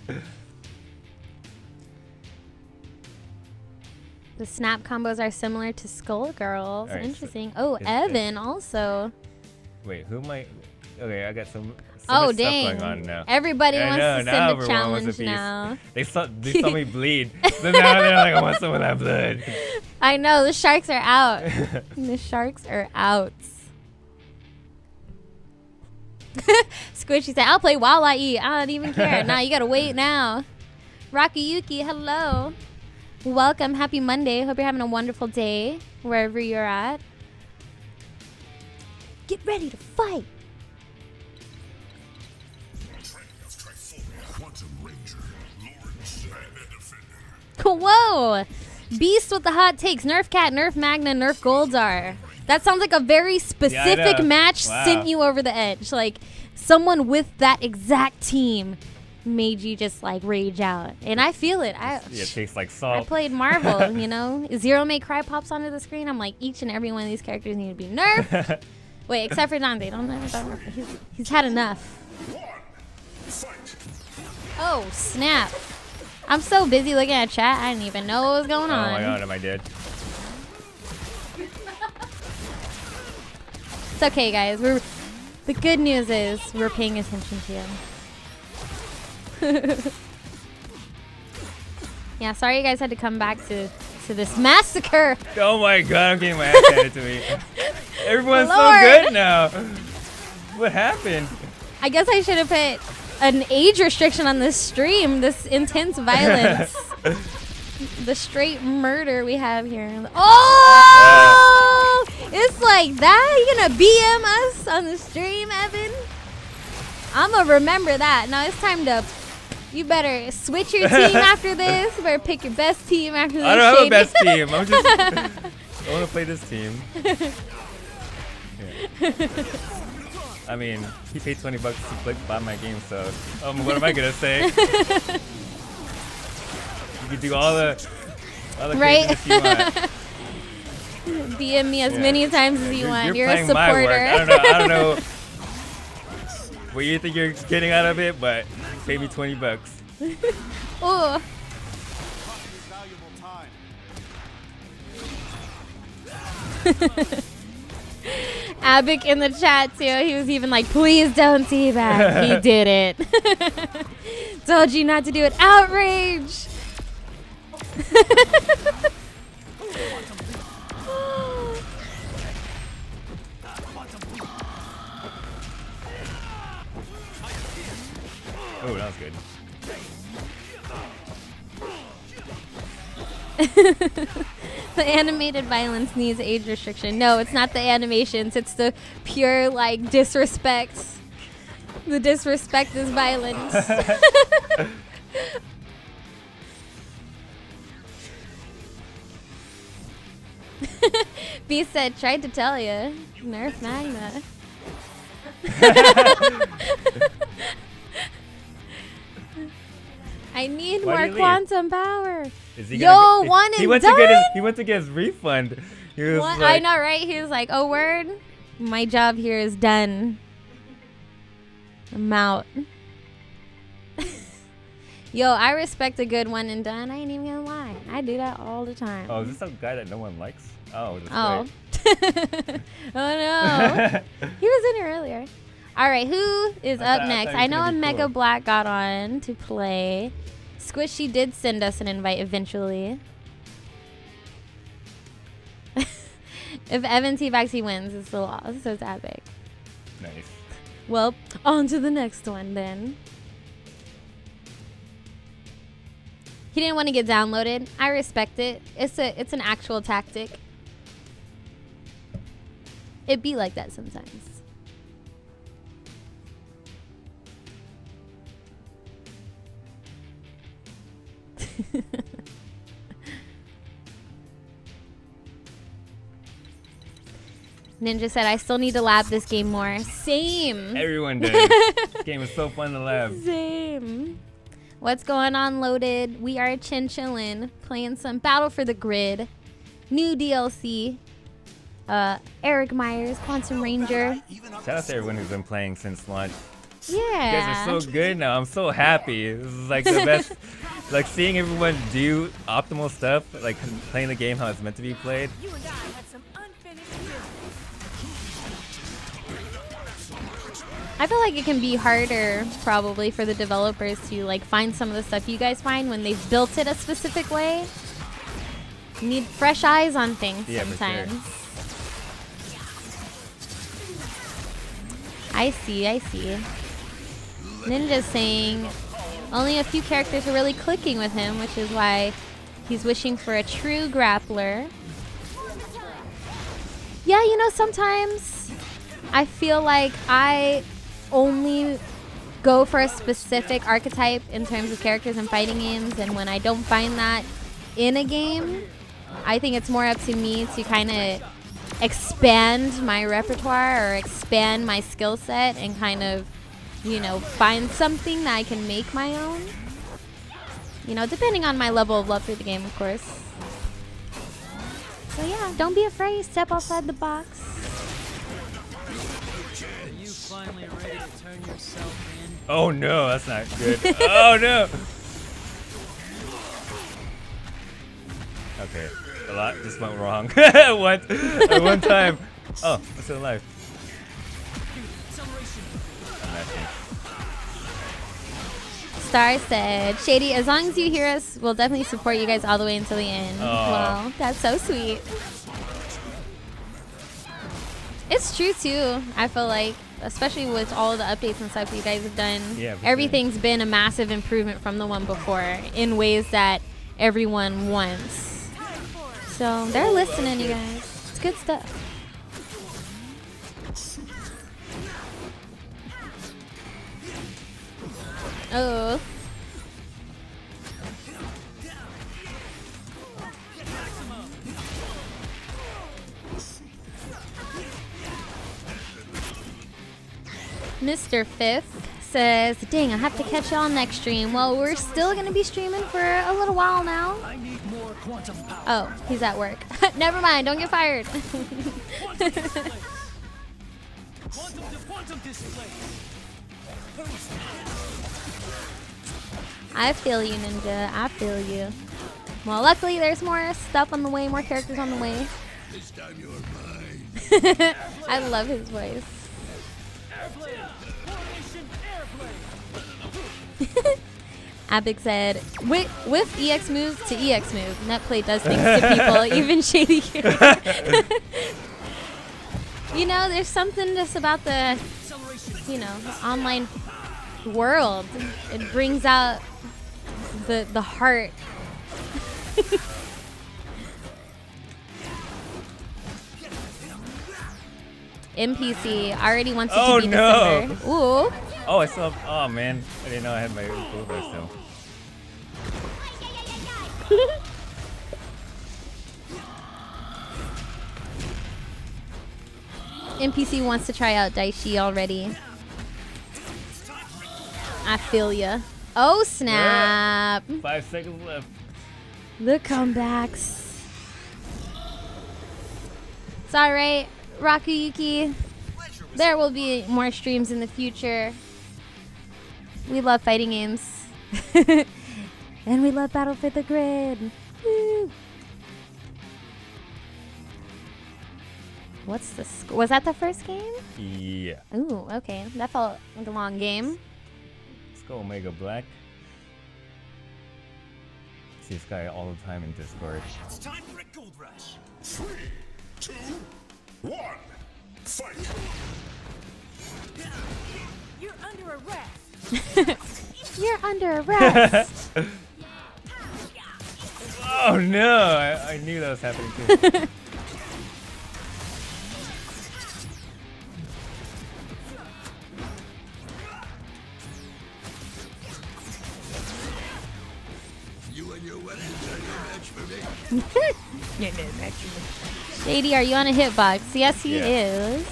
The snap combos are similar to Skullgirls. Alright, so Interesting. Oh, is Evan also. Wait, who am I? Okay, I got so Oh, much dang. stuff going on now. Everybody Yeah, I wants know, to now send a everyone wants a challenge piece. now. They saw me bleed. So now they're like, I want some of that blood. I know, the sharks are out. The sharks are out. Squishy said, I'll play while I eat. I don't even care. Nah, you gotta wait now. Rocky Yuki, hello. Welcome. Happy Monday. Hope you're having a wonderful day wherever you're at. Get ready to fight. Quantum Ranger, Lords and Defender. Whoa! Beast with the hot takes. Nerf Cat, Nerf Magna, Nerf Goldar. That sounds like a very specific know. match Wow. sent you over the edge. Like, someone with that exact team made you just, like, rage out. And I feel it. Yeah, it tastes like I salt. played Marvel, you know? Zero May Cry pops onto the screen. I'm like, each and every one of these characters need to be nerfed. Wait, except for Dante. Don't nerf. He's had enough. Fight. Oh, snap. I'm so busy looking at chat, I didn't even know what was going on. Oh my god, am I dead? It's okay, guys. The good news is we're paying attention to you. Yeah, sorry you guys had to come back to this massacre. Oh my god, I'm getting my ass handed to me. Everyone's so Lord. good now. What happened? I guess I should have put an age restriction on this stream. This intense violence. The straight murder we have here. Oh! It's like that? You gonna BM us on the stream, Evan? I'm gonna remember that. Now it's time to... You better switch your team after this. You better pick your best team after this. I don't have a Shady. best team. I'm just. I want to play this team. Yeah. I mean, he paid $20 to buy my game, so what am I gonna say? You can do all the Right. craziness you want. BM me as many times as you want. You're a playing my work. supporter. I don't know what you think you're getting out of it, but pay me $20. Ooh. Abik in the chat too. He was even like, please don't teabag. He did it. Told you not to do it. Outrage. Oh, that was good. The animated violence needs age restriction. No, it's not the animations. It's the pure, like, disrespect. The disrespect is violence. B said, tried to tell you. Nerf Magna. I need Why more did he leave? quantum power. Is he Yo, gonna one and he went done? to get his he went to get his refund. He was What? like, I know, right? He was like, oh, word? My job here is done. I'm out. Yo, I respect a good one and done. I ain't even gonna lie. I do that all the time. oh, is this a guy that no one likes? Oh, that's Oh. right. Oh, no. He was in here earlier. All right, who is I up thought next? he was I know gonna a be Mega cool. Black got on to play. Squishy did send us an invite eventually. If Evan T-Vax, he wins, it's the loss. So it's epic. Nice. Well, on to the next one then. He didn't want to get downloaded. I respect it. It's an actual tactic. It be like that sometimes. Ninja said, I still need to lab this game more. Same. Everyone does. This game is so fun to lab. Same. What's going on, Loaded? We are chin-chillin', playing some Battle for the Grid. New DLC. Eric Myers, Quantum Ranger. Shout out to everyone who's been playing since launch. Yeah. You guys are so good now. I'm so happy. This is like the best. Like seeing everyone do optimal stuff, like playing the game how it's meant to be played. You and I had some unfinished business. I feel like it can be harder probably for the developers to like find some of the stuff you guys find when they've built it a specific way. You need fresh eyes on things Yeah, for sometimes. sure. I see. Ninja's saying only a few characters are really clicking with him, which is why he's wishing for a true grappler. Yeah, you know, sometimes I feel like I only go for a specific archetype in terms of characters in fighting games, and when I don't find that in a game, I think it's more up to me to kind of expand my repertoire or expand my skill set and kind of, you know, find something that I can make my own. You know, depending on my level of love for the game, of course. So yeah, don't be afraid. Step outside the box. Are you finally ready to turn yourself in? Oh no, that's not good. Oh no. Okay, a lot just went wrong. At one time. Oh, I'm still alive. I'm mashing. Star said, Shady, as long as you hear us, we'll definitely support you guys all the way until the end. Aw. Well, that's so sweet. It's true too. I feel like, especially with all the updates and stuff you guys have done, Yeah, for everything's been a massive improvement from the one before in ways that everyone wants. So they're listening, you guys. It's good stuff. Oh. Mr. Fifth says, dang, I have to catch y'all next stream. Well, we're still going to be streaming for a little while now. I need more quantum power. Oh, he's at work. Never mind, don't get fired. Quantum display. Quantum display. I feel you, Ninja. I feel you. Well, luckily there's more stuff on the way, more characters on the way. This time you're mine. I love his voice. Airblade! Formation airblade! Abik said, with EX move to EX move. Netplay does things to people, even Shady K. You know, there's something just about the, you know, online world. It brings out the heart. NPC already wants it to be December. Ooh. Oh, I still have, oh man. I didn't know I had my Uber still. NPC wants to try out Daishi already. I feel ya. Oh snap. Yeah. 5 seconds left. The comebacks. It's alright, Rakuyuki. There will be more streams in the future. We love fighting games. And we love Battle for the Grid. Woo. What's the score? Was that the first game? Yeah. Ooh, okay. That felt like a long game. Let's go Omega Black. See this guy all the time in Discord. It's time for a gold rush. 3, 2, 1, fight. You're under arrest! You're under arrest. Oh no! I knew that was happening too. You and your weapons are no match for me. Shady, are you on a hitbox? Yes, he is.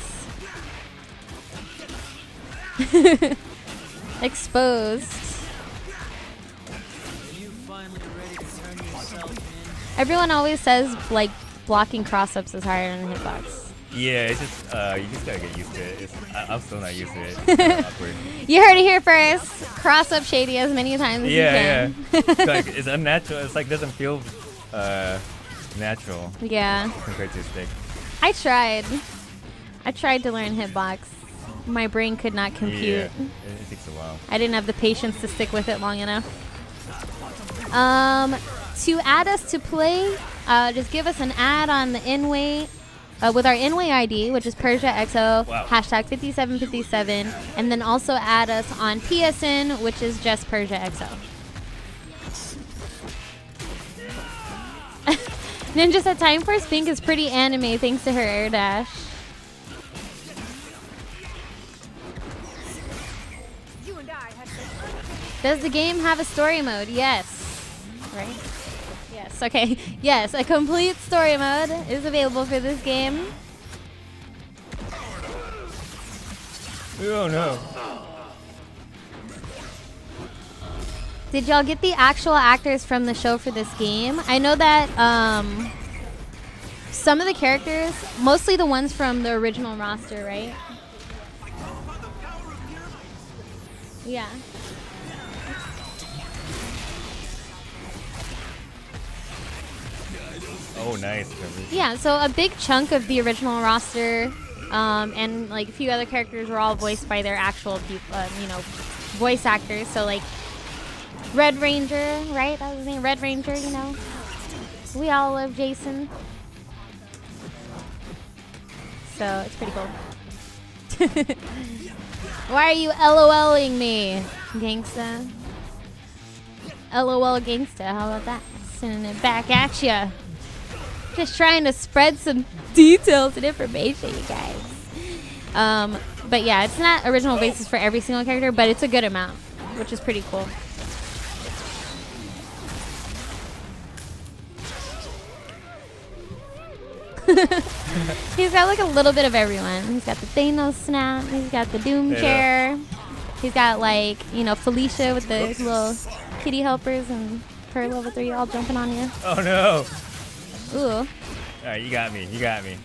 Exposed. You finally ready to turn yourself in? Everyone always says like blocking cross-ups is harder than hitbox. Yeah, it's just you just gotta get used to it. I'm still not used to it. It's kinda awkward. You heard it here first. Cross up Shady as many times as you Yeah, can. yeah. It's like it's unnatural. It's like doesn't feel natural Yeah. compared to stick. I tried to learn hitbox. My brain could not compute. Yeah, it takes a while. I didn't have the patience to stick with it long enough. To add us to play, just give us an ad on the Inway with our Inway ID, which is Persia XO, Wow. hashtag 5757, and then also add us on PSN, which is just Persia XO. Ninja said Time Force Pink is pretty anime thanks to her air dash. Does the game have a story mode? Yes. Right? Yes, okay. Yes, a complete story mode is available for this game. Oh no. Did y'all get the actual actors from the show for this game? I know that some of the characters, mostly the ones from the original roster, right? Yeah. Oh, nice. Yeah, so a big chunk of the original roster and like a few other characters were all voiced by their actual people, voice actors. So like Red Ranger, right? That was his name, Red Ranger, you know. We all love Jason. So it's pretty cool. Why are you LOLing me, gangsta? LOL gangsta, how about that? Sending it back at ya. Just trying to spread some details and information, you guys. But yeah, it's not original voices for every single character, but it's a good amount, which is pretty cool. He's got like a little bit of everyone. He's got the Thanos snap. He's got the Doom chair. He's got like, Felicia with the little kitty helpers and her level 3 all jumping on you. Oh no. Ooh. Alright, you got me. You got me.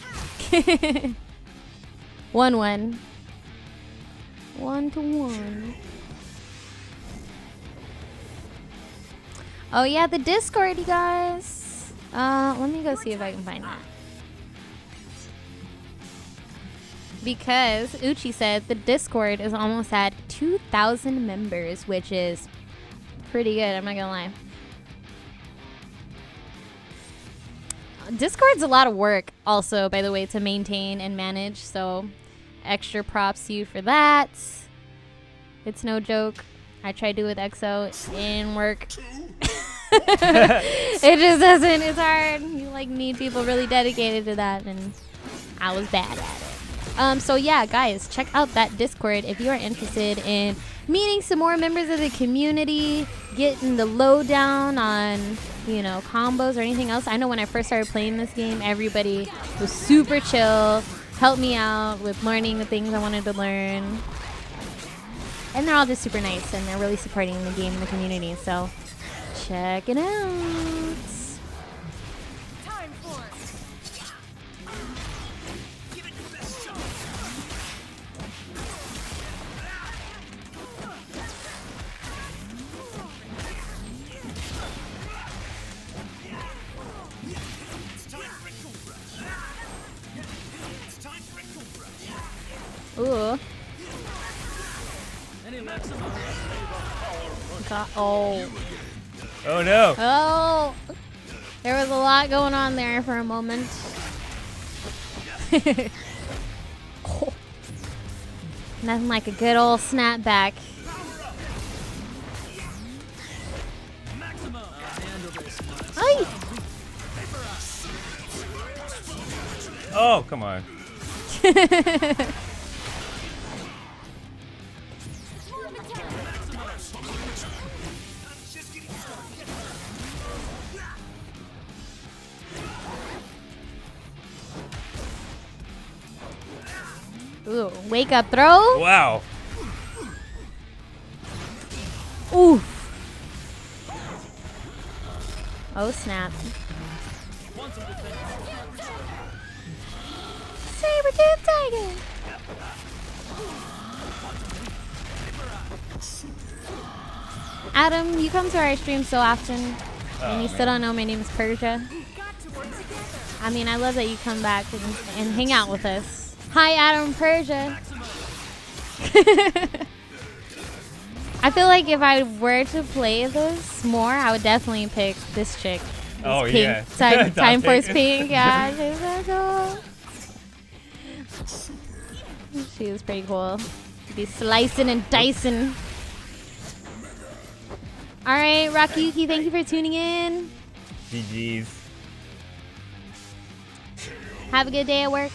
1-1. 1-1. Oh yeah, the Discord, you guys. Let me go see if I can find that. because Uchi said the Discord is almost at 2,000 members, which is pretty good. I'm not gonna lie. Discord's a lot of work, also, by the way, to maintain and manage. So, extra props to you for that. It's no joke. I tried to do it with EXO. It didn't work. It just doesn't. It's hard. You like need people really dedicated to that, and I was bad at it. So yeah, guys, check out that Discord if you are interested in meeting some more members of the community, getting the lowdown on, you know, combos or anything else. I know when I first started playing this game, everybody was super chill, helped me out with learning the things I wanted to learn. And they're all just super nice, and they're really supporting the game and the community. So check it out. Time for it. Give it your best shot. It's time for a cool brush. It's time for a cool brush. Ooh. Any maximum. Oh. Oh no! Oh. There was a lot going on there for a moment. Oh. Nothing like a good old snapback. Maximum. I'll handle this much. Ay. Oh, come on. Ooh, wake up throw. Wow. Ooh. Oh snap. Saber-tooth tiger. Adam, you come to our stream so often, and you still don't know my name is Persia. I mean, I love that you come back and hang out with us. Hi, Adam Persia. I feel like if I were to play this more, I would definitely pick this chick. This Oh, pink. yeah. Time Force Pink. Yeah, she's so cool. She is pretty cool. Be slicing and dicing. All right, Rockyyuki, thank you for tuning in. GG's. Have a good day at work.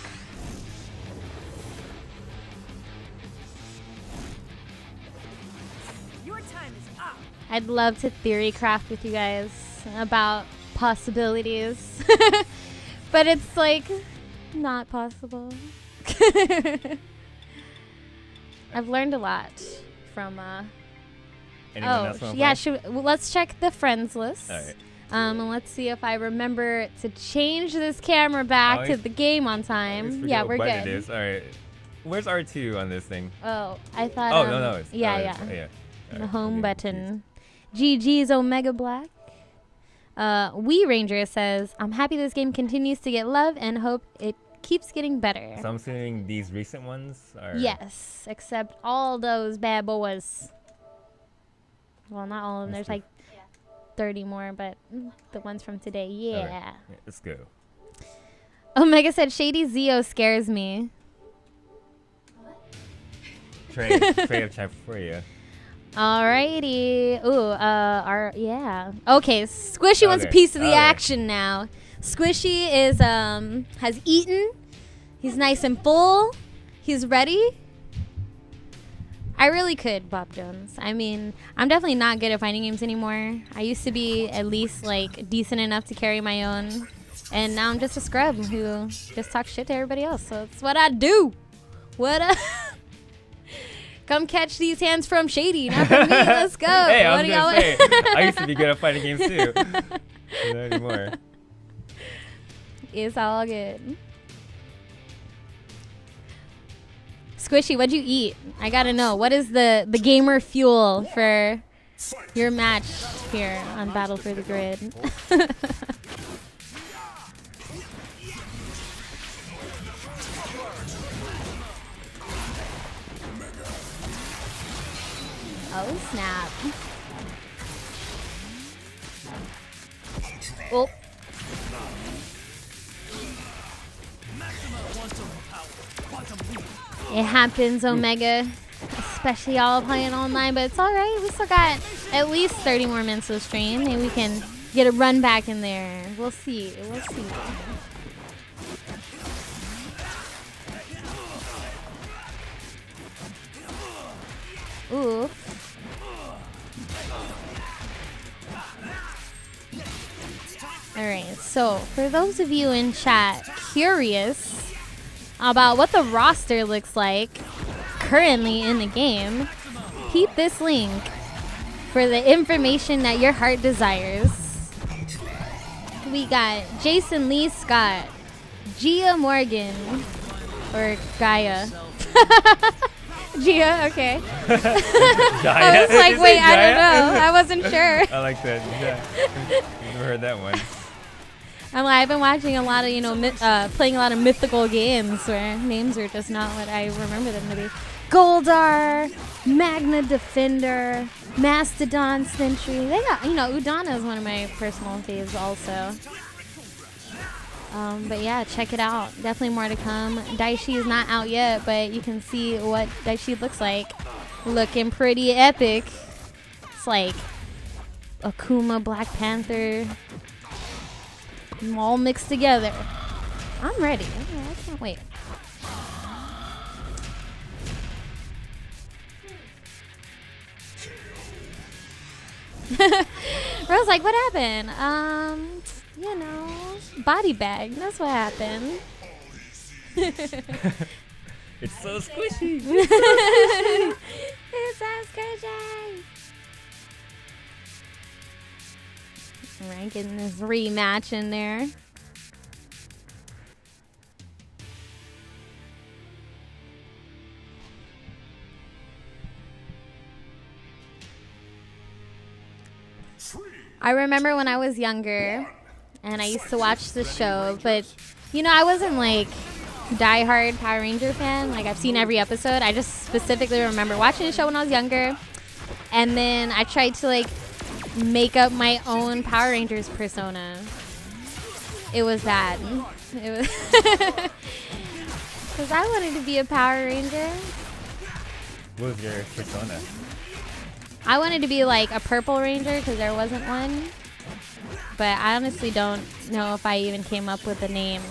Your time is up. I'd love to theory craft with you guys about possibilities. But it's like not possible. I've learned a lot from Anyone else wanna yeah, play? let's check the friends list. All right. And let's see if I remember to change this camera back to the game on I always time. forget Yeah, what we're button good. It is. All right. Where's R2 on this thing? Oh, I thought. Oh, no. It's, yeah, oh, yeah. it's- yeah. All The right, home okay. button. GG's Omega Black. Wee Ranger says, I'm happy this game continues to get love and hope it keeps getting better. So I'm assuming these recent ones are. Yes, except all those bad boys. Well, not all of them. Let's There's do- like 30 more, but the ones from today, yeah. All right. Yeah, let's go. Omega said, Shady Zio scares me. Trey have time for you. Alrighty. Ooh, yeah. Okay, Squishy wants a Okay, piece of the okay. action now. Squishy is, has eaten. He's nice and full. He's ready. I really could, Bob Jones. I mean, I'm definitely not good at fighting games anymore. I used to be at least, like, decent enough to carry my own. And now I'm just a scrub who just talks shit to everybody else. So it's what I do. Come catch these hands from Shady, not from me. Let's go. Hey, I What was do gonna y'all- say, I used to be good at fighting games too. Not anymore. It's all good. Squishy, what'd you eat? I gotta know. What is the gamer fuel for your match here on Battle for the Grid? Oh, snap. Oh. It happens, Omega. Especially y'all playing online, but it's alright. We still got at least 30 more minutes of stream. Maybe we can get a run back in there. We'll see. We'll see. Ooh. Alright, so for those of you in chat curious about what the roster looks like currently in the game, peep this link for the information that your heart desires. We got Jason Lee Scott, Gia Morgan, or Gaia. Gia, okay. I was like, wait, I don't know. I wasn't sure. I like that. Yeah. Never heard that one. I've been watching a lot of, playing a lot of mythical games where names are just not what I remember them to be. Goldar, Magna Defender, Mastodon Sentry. They got, Udana is one of my personal faves also. But yeah, check it out. Definitely more to come. Daishi is not out yet, but you can see what Daishi looks like. Looking pretty epic. It's like Akuma, Black Panther, all mixed together. I'm ready. I can't wait. Rose like, what happened? Body bag. That's what happened. It's so squishy. It's so squishy. Alright, getting this rematch in there. I remember when I was younger and I used to watch the show, but I wasn't like diehard Power Ranger fan. Like, I've seen every episode. I just specifically remember watching the show when I was younger, and then I tried to like make up my own Power Rangers persona. It was bad. It was because I wanted to be a Power Ranger. What was your persona? I wanted to be like a Purple Ranger because there wasn't one. But I honestly don't know if I even came up with a name.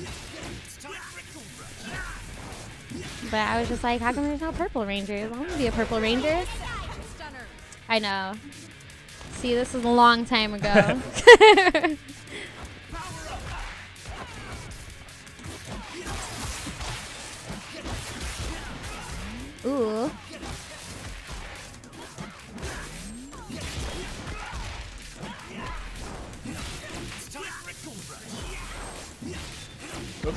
But I was just like, how come there's no Purple Rangers? I want to be a Purple Ranger. I know. See, this was a long time ago. Ooh. Oops.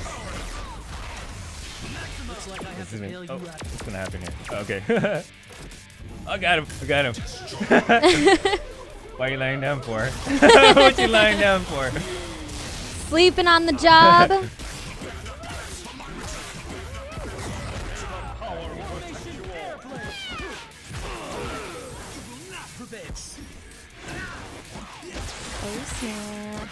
What's gonna happen here? Oh, okay. I got him. I got him. Why are you lying down for? What you lying down for? Sleeping on the job. Oh snap.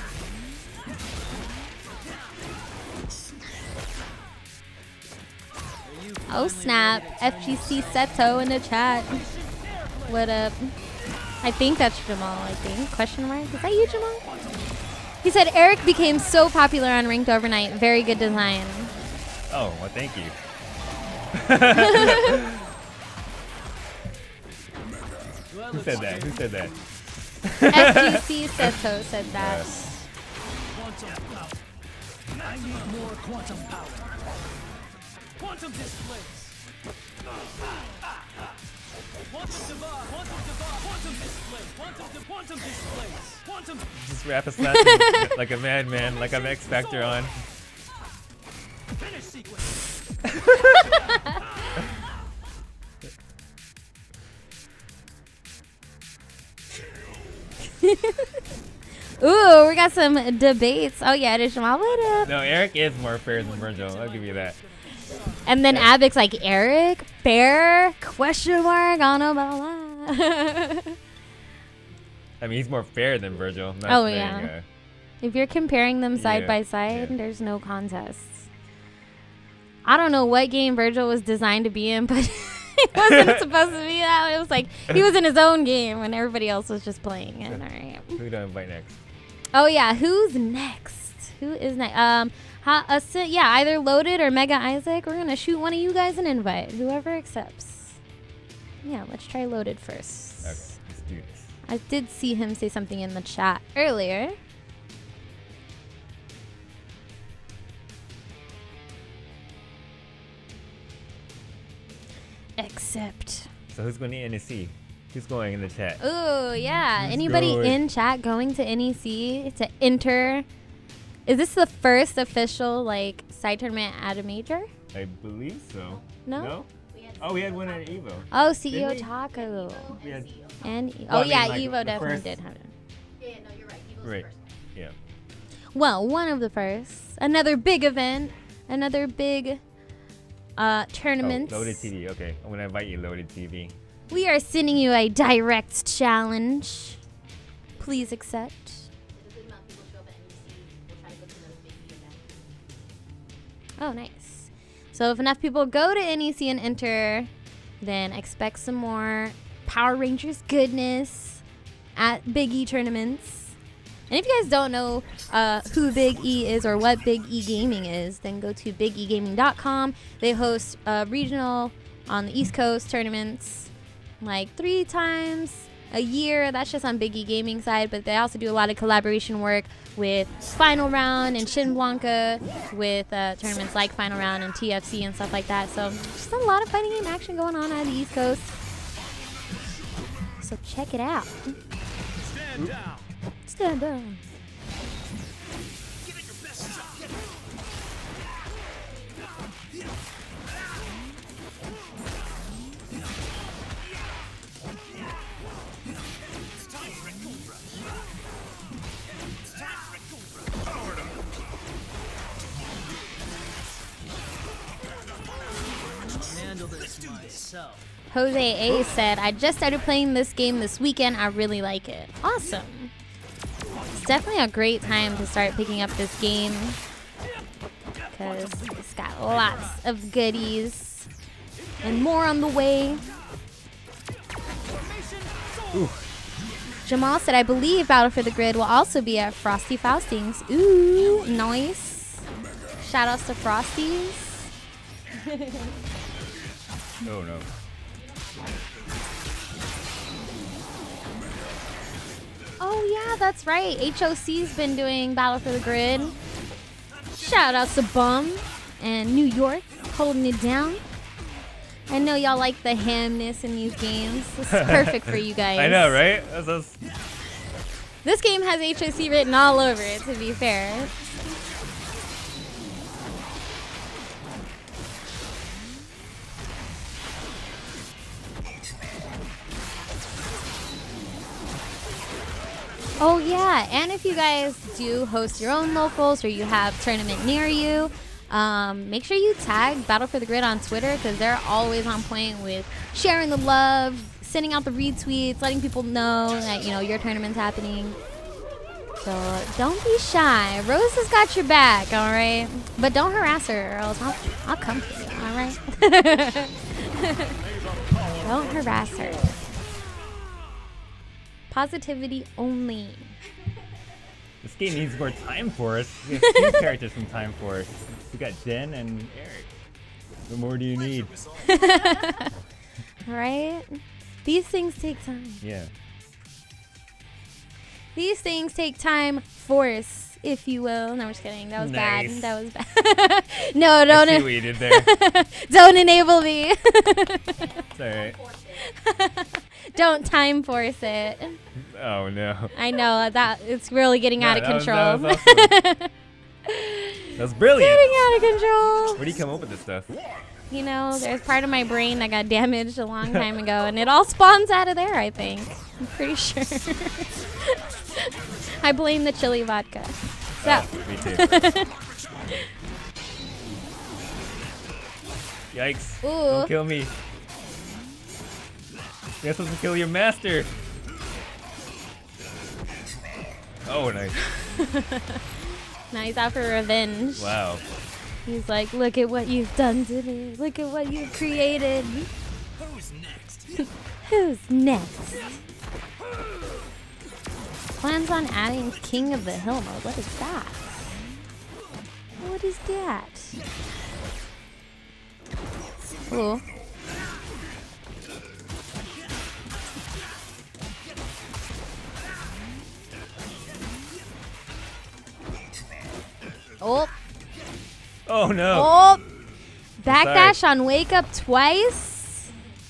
Oh snap. FGC Seto in the chat. What up? I think that's Jamal, I think. Question mark? Is that you, Jamal? He said Eric became so popular on Ranked overnight. Very good design. Oh, well, thank you. Who said that? Who said that? FGC Seto said that. I need more quantum power. Quantum displays. Quantum divide. Quantum divide. Quantum display. Quantum displays. Quantum. Just rap a slapping like a madman, like I'm X Factor on. Finish sequence. Ooh, we got some debates. Oh yeah, it is Jamal. What up? No, Eric is more fair than Virgil. I'll give you that. And then Abic's like, Eric? fair? Question mark. I don't know about that. I mean, he's more fair than Virgil. I'm not Oh, saying, yeah. If you're comparing them side Yeah, by side, yeah. there's no contests. I don't know what game Virgil was designed to be in, but it wasn't supposed to be that. It was like he was in his own game when everybody else was just playing it. All right. Who do I invite next? Oh yeah, who's next? Who is next? Yeah, either Loaded or Mega Isaac. We're gonna shoot one of you guys an invite. Whoever accepts. Yeah, let's try Loaded first. Okay, let's do this. I did see him say something in the chat earlier. Accept. So who's going to NEC? Who's going in the chat? Oh yeah. Who's Anybody going? in chat going to NEC to enter? Is this the first official like side tournament at a major? I believe so. No? Oh, we had one at Evo. Oh, Didn't CEO we? Taco. We had, And Well, I mean, yeah, like, Evo the definitely first- did have it. Yeah, no, you're right. Evil's right. first. Yeah. Well, one of the first. Another big event. Another big tournament. Oh, Loaded TV. Okay, I'm gonna invite you, Loaded TV. We are sending you a direct challenge. Please accept. If a good amount of people show up at NBC, we'll try to go to another big event. Oh, nice. So if enough people go to NEC and enter, then expect some more Power Rangers goodness at Big E tournaments. And if you guys don't know who Big E is or what Big E Gaming is, then go to bigegaming.com. They host regional on the East Coast tournaments like 3 times a year. That's just on Big E Gaming side, but they also do a lot of collaboration work with Final Round and Shin Blanca with tournaments like Final Round and TFC and stuff like that. So just a lot of fighting game action going on the East Coast. So check it out. Stand down. Stand down. Give it your best shot. It's time for a cool rush. It's time for a cool rush. Handle this myself. Jose A said, I just started playing this game this weekend. I really like it. Awesome. It's definitely a great time to start picking up this game because it's got lots of goodies and more on the way. Jamal said, I believe Battle for the Grid will also be at Frosty Faustings. Ooh, nice. Shout outs to Frosties. Oh no. Oh yeah, that's right. HOC's been doing Battle for the Grid. Shout outs to Bum and New York holding it down. I know y'all like the hamness in these games. This is perfect for you guys. I know, right? This game has HOC written all over it, to be fair. Oh yeah, and if you guys do host your own locals or you have tournament near you, make sure you tag Battle for the Grid on Twitter because they're always on point with sharing the love, sending out the retweets, letting people know that your tournament's happening. So don't be shy. Rose has got your back, all right? But don't harass her or else I'll come for you, all right? Don't harass her. Positivity only. This game needs more Time Force. We have 2 characters from Time Force. We got Jen and Eric. What more do you need? Right? These things take time. Yeah. These things take time, force, if you will. No, I'm just kidding. That was Nice. bad. That was bad. No, don't. I see what you did there. Don't enable me. It's alright. Don't time force it. Oh no. I know that it's really getting out of that was- control. that was awesome. That was brilliant. Getting out of control. Where do you come up with this stuff? There's part of my brain that got damaged a long time ago, and it all spawns out of there, I think. I'm pretty sure. I blame the chili vodka. So, Me too. Yikes. Ooh. Don't kill me. You're supposed to kill your master. Oh, nice. Now he's out for revenge. Wow. He's like, look at what you've done to me. Look at what you've created. Who's next? Who's next? Plans on adding King of the Hill mode. What is that? What is that? Ooh. Oh. Oh no. Oh. Backdash Sorry. on wake up twice.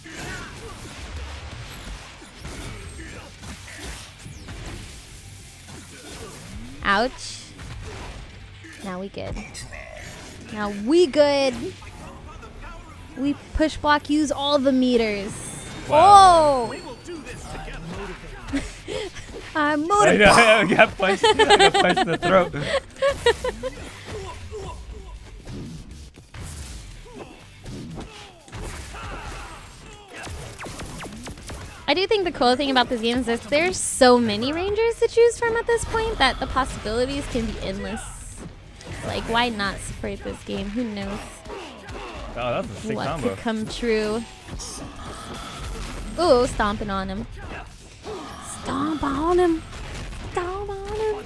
Ouch. Now we good. Now we good. We push block, use all the meters. Wow. Oh! We will do this together. I'm I motivated. know, I got punched. I got punched in the throat. I do think the cool thing about this game is that there's so many rangers to choose from at this point that the possibilities can be endless. Like, why not support this game? Who knows Oh, that was a sick what combo. could come true. Ooh, stomping on him. Stomp on him. Stomp on him.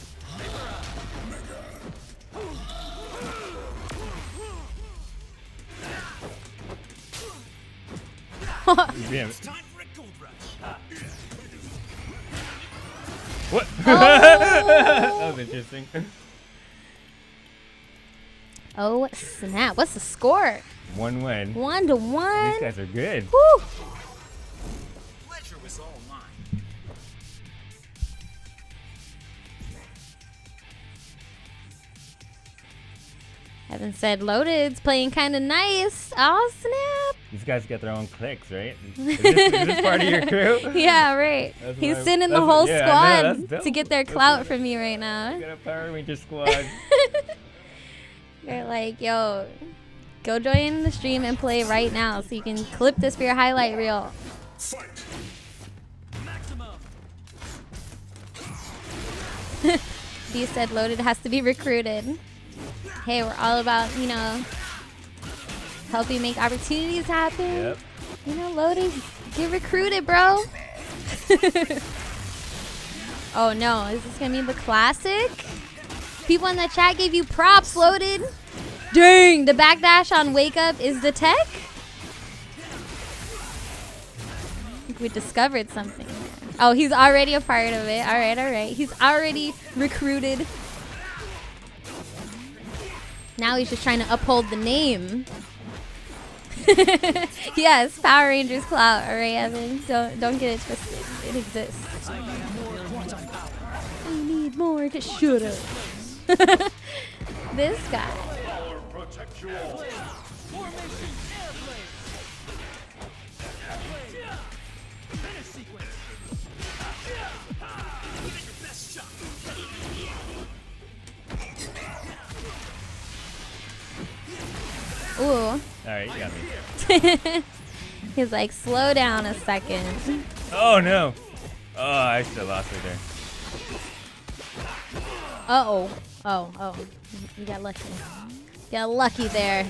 Damn it. It's time for a gold rush. What? Oh. That was interesting. Oh, snap. What's the score? 1-1. 1-1. These guys are good. Woo. Pleasure was all mine. Haven't said loaded's playing kind of nice. Oh, snap. These guys get their own clicks, right? Is this part of your crew? Yeah, right. That's He's what sending the that's whole what- yeah, I know, squad that's to dope. get their That's clout what- from me right now. Get a Power Ranger squad. They're like, yo, go join the stream and play right now so you can clip this for your highlight reel. Fight. Maximum. You said loaded has to be recruited. Hey, we're all about, you know, helping make opportunities happen. Yep. You know, loaded, get recruited, bro. Oh no, is this gonna be the classic? People in the chat gave you props, loaded. Dang, the backdash on wake up is the tech? I think we discovered something. Oh, he's already a part of it. All right. He's already recruited. Now he's just trying to uphold the name. Yes, Power Rangers clout. All right, Evan. Don't get it twisted. It exists. I need more. Just shut up. This guy. Protect you all. Finish sequence. Give it your best shot. Ooh. All right, you got me. He's like, slow down a second. Oh no. Oh, I still lost it there. Uh-oh. Oh. You got lucky. Got lucky there.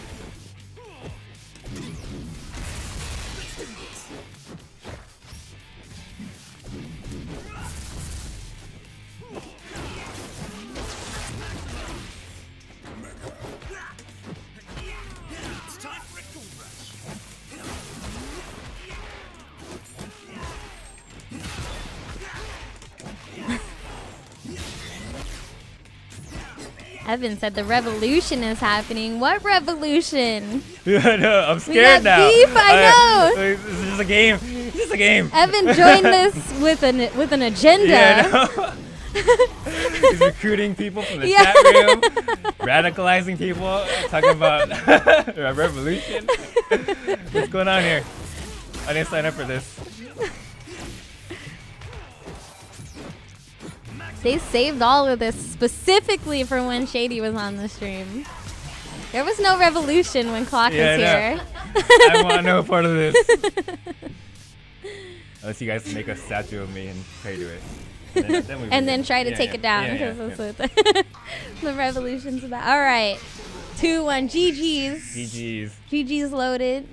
It's time for a gold rush. Evan said the revolution is happening. What revolution? I know, I'm We scared got now. beef, I know. This is just a game. It's just a game. Evan joined this with an agenda. Yeah, I know. He's recruiting people from the Yeah. chat room, radicalizing people, talking about a revolution. What's going on here? I didn't sign up for this. They saved all of this specifically for when Shady was on the stream. There was no revolution when Clock Yeah, was I here. I want no part of this. Unless you guys make a statue of me and pray to it. And then try to take it down because that's what the revolution's about. All right. 2-1. GG's. GG's loaded.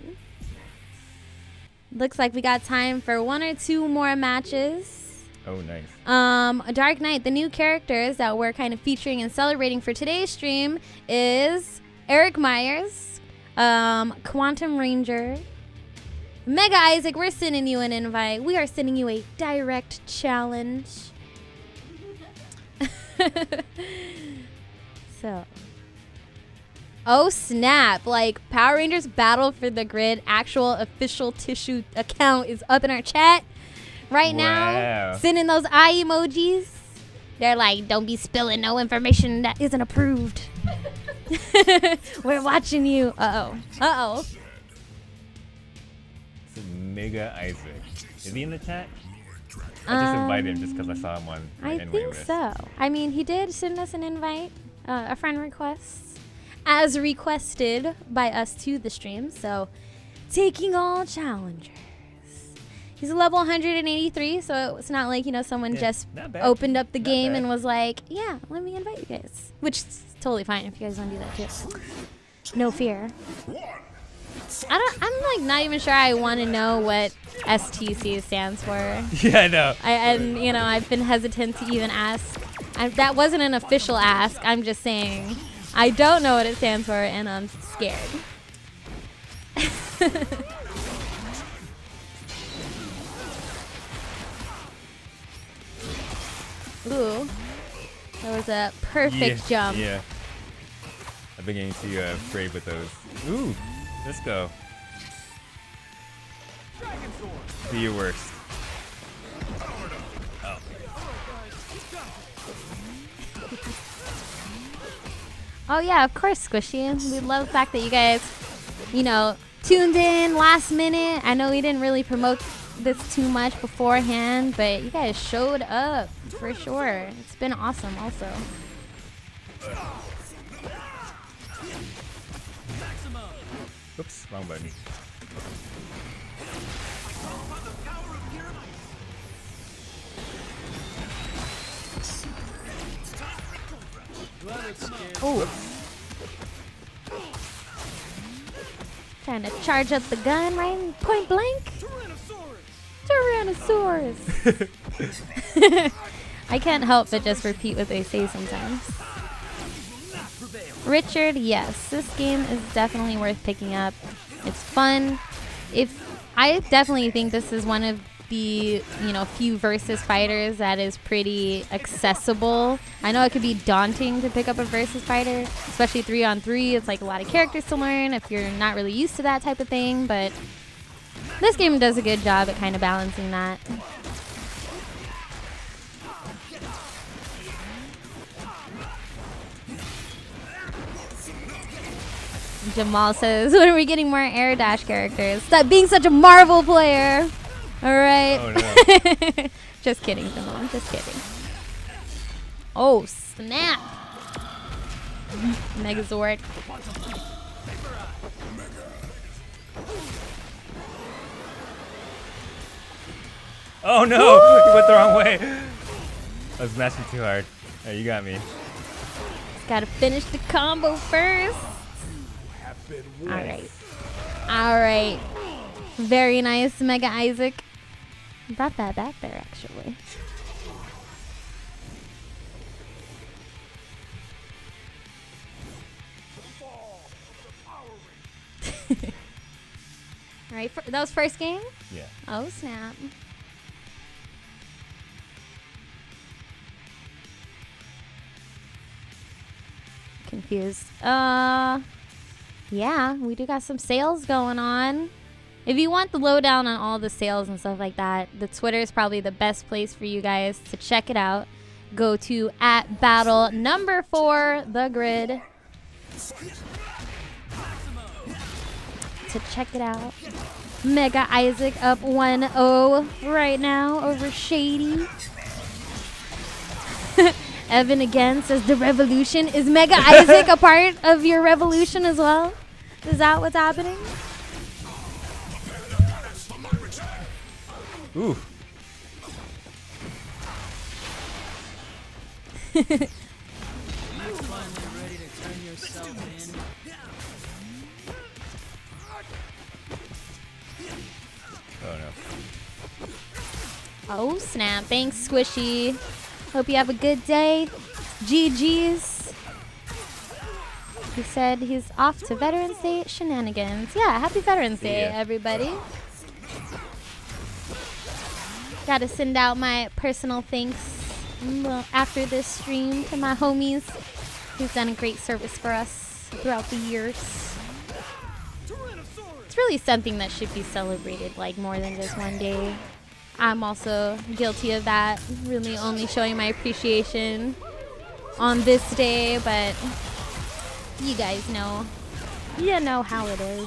Looks like we got time for 1 or 2 more matches. Oh, nice. Dark Knight, the new characters that we're kind of featuring and celebrating for today's stream is Eric Myers, Quantum Ranger, Mega Isaac. We're sending you an invite. We are sending you a direct challenge. So. Oh snap, like Power Rangers Battle for the Grid actual official tissue account is up in our chat right now. Sending those eye emojis. They're like, don't be spilling no information that isn't approved. We're watching you. Uh-oh. It's Mega Isaac. Is he in the chat? I just invited him just because I saw him on my I think list. so. I mean, he did send us an invite, a friend request. As requested by us to the stream, so taking all challengers. He's a level 183, so it's not like, you know, someone just opened up the game and was like, yeah, let me invite you guys. Which is totally fine if you guys want to do that too. No fear. I'm like not even sure I want to know what STC stands for. Yeah, I know. And you know, I've been hesitant to even ask. That wasn't an official ask. I'm just saying. I don't know what it stands for, and I'm scared. Ooh. That was a perfect jump. Yeah. I've been getting too afraid with those. Ooh. Let's go. Do your worst. Oh yeah, of course, Squishy. We love the fact that you guys, you know, tuned in last minute. I know we didn't really promote this too much beforehand, but you guys showed up for sure. It's been awesome also. Oops, wrong button. Oh. Trying to charge up the gun right in point blank. Tyrannosaurus. I can't help but just repeat what they say sometimes. Richard, yes, this game is definitely worth picking up. It's fun. I definitely think this is one of the, you know, few versus fighters that is pretty accessible. I know it could be daunting to pick up a versus fighter, especially 3-on-3. It's like a lot of characters to learn if you're not really used to that type of thing, but this game does a good job at kind of balancing that. Jamal says, when are we getting more Air Dash characters? Stop being such a Marvel player. All right. Oh, no. Just kidding, Jamal. Just kidding. Oh, snap. Megazord. Oh, no. You went the wrong way. I was mashing too hard. Hey, you got me. Just got to finish the combo first. All right. All right. Very nice, Mega Isaac. Brought that back there, actually. All right, that was first game? Yeah. Oh, snap. Confused. Yeah, we do got some sales going on. If you want the lowdown on all the sales and stuff like that, the Twitter is probably the best place for you guys to check it out. Go to @battle4 the grid to check it out. Mega Isaac up 1-0 right now over Shady. Evan again says the revolution. Is Mega Isaac a part of your revolution as well? Is that what's happening? Ooh. Finally ready to turn yourself in. Oh no. Oh snap! Thanks, Squishy. Hope you have a good day. GG's. He said he's off to Veterans Day shenanigans. Yeah, happy Veterans Day, Yeah. everybody. Gotta send out my personal thanks after this stream to my homies who've done a great service for us throughout the years. It's really something that should be celebrated like more than just one day. I'm also guilty of that, really only showing my appreciation on this day, but you guys know. You know how it is.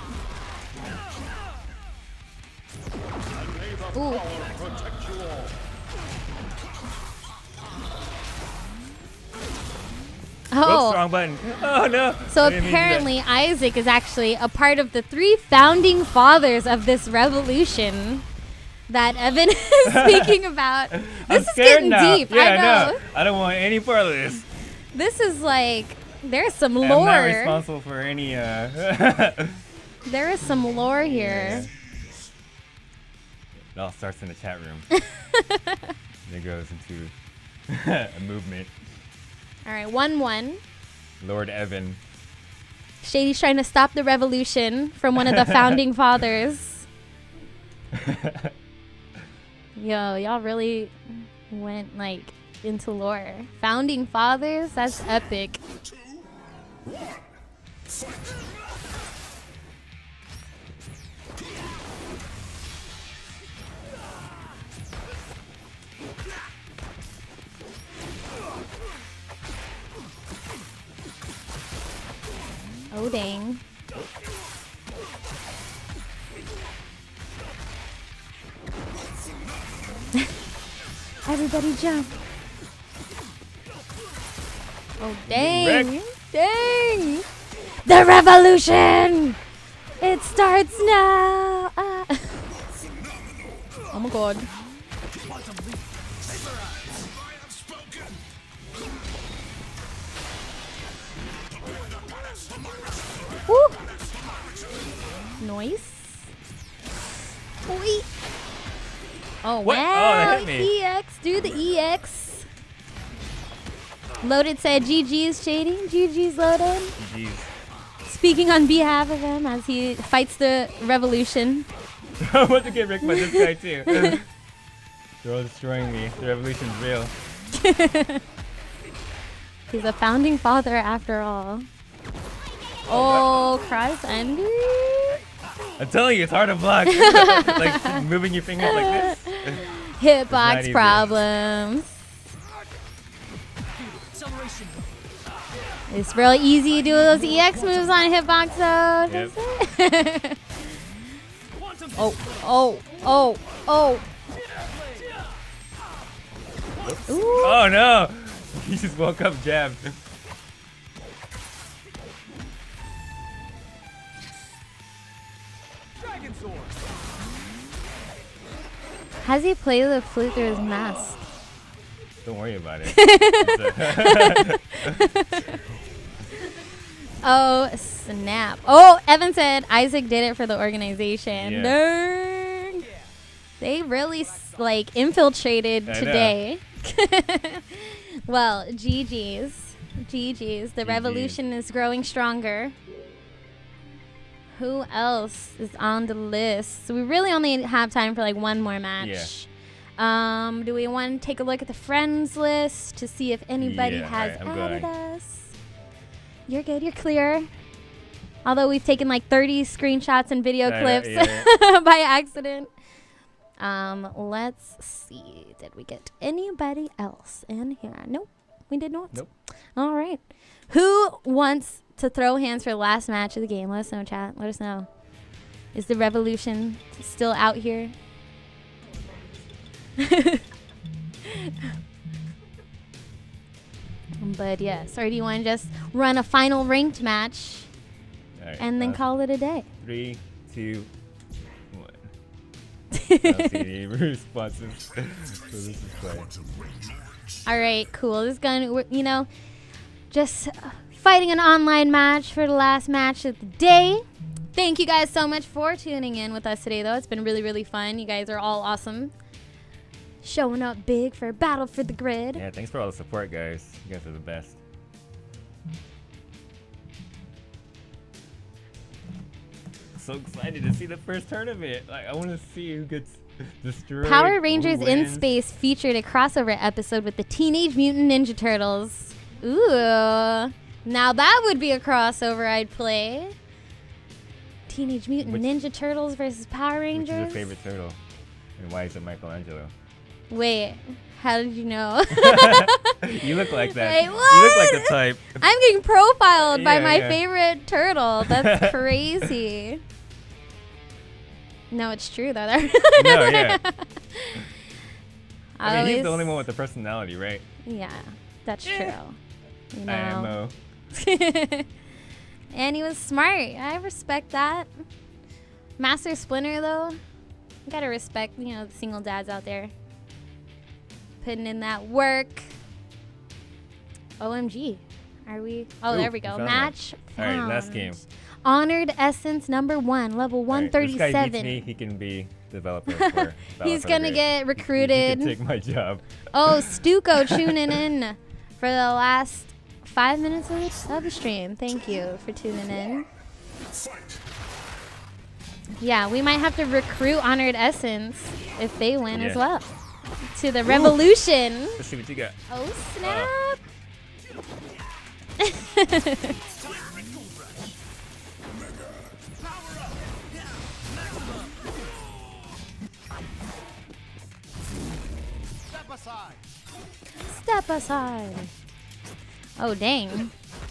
Ooh. Whoops, Oh, wrong button. Oh no. so I didn't mean to do that. apparently Isaac is actually a part of the 3 founding fathers of this revolution that Evan is speaking about. I'm This is scared getting now. deep. Yeah, I know. I don't want any part of this. This is like, there's some I'm not lore. responsible for any. There is some lore here. It all starts in the chat room. Then it goes into a movement. All right, 1-1. Lord Evan. Shady's trying to stop the revolution from one of the founding fathers. Yo, y'all really went like into lore. Founding fathers? That's epic. 2, 1, fight! Oh, dang. Everybody jump. Oh, dang. Wreck. Dang. The revolution. It starts now. Oh, my God. Woo. Noise. Oi. Oh, What? Oh, wow. that hit me. EX. Do the EX. Loaded said GG's, Shady. GG's, Loaded. Jeez. Speaking on behalf of him as he fights the revolution. I'm about to get wrecked by this guy too. They're all destroying me. The revolution's real. He's a founding father after all. Oh, cross under. I'm telling you, it's hard to block. Like moving your fingers like this. not Hitbox easy. problems. Acceleration. It's real easy to do those EX moves on hitbox though. Yep. Quantum. Oh. Ooh. Oh no! He just woke up jabbed. Dragon sword. How's he play the flute through his mask? Don't worry about it. Oh, snap. Oh, Evan said Isaac did it for the organization. Yeah. Dang. They really like infiltrated I know. today. Well, GG's. GG's. The revolution is growing stronger. Who else is on the list? So we really only have time for like one more match. Do we want to take a look at the friends list to see if anybody Yeah, has alright, I'm added going. us? You're good. You're clear. Although we've taken like 30 screenshots and video I know, clips yeah. by accident. Let's see. Did we get anybody else in here? Nope. We did not. Nope. All right. Who wants to throw hands for the last match of the game? Let us know, chat. Let us know. Is the revolution still out here? But yes, or do you want to just run a final ranked match All right, and then call it a day? 3, 2, 1. I don't see any responses. So this is fine. All right, cool. This is gonna, just fighting an online match for the last match of the day. Thank you guys so much for tuning in with us today, though. It's been really, really fun. You guys are all awesome. Showing up big for Battle for the Grid. Yeah, thanks for all the support, guys. You guys are the best. So excited to see the first tournament. Like, I want to see who gets destroyed. Power Rangers who in wins. Space featured a crossover episode with the Teenage Mutant Ninja Turtles. Ooh. Now that would be a crossover I'd play. Teenage Mutant Ninja Turtles versus Power Rangers. Which is your favorite turtle? And why is it Michelangelo? Wait, how did you know? You look like that. Wait, You look like the type. I'm getting profiled by Yeah, my yeah. favorite turtle. That's crazy. No, it's true though. No, yeah. I mean, he's the Always- only one with the personality, right? Yeah, that's true. You know. IMO. And he was smart. I respect that. Master Splinter, though, you gotta respect, the single dads out there putting in that work. OMG. Are we? Oh, Ooh, there we go. we found Match one. All right, last found. game. Honored Essence number 1, level All right, this guy 137. beats me, he can be developer for Battle He's for the gonna Grid. get He recruited. can take my job. Oh, Stuco tuning in for the last 5 minutes of the stream. Thank you for tuning in. Yeah, we might have to recruit Honored Essence if they win as Yeah. well to the Revolution. Let's see what you got. Oh, snap. Step aside. Step aside. Oh, dang.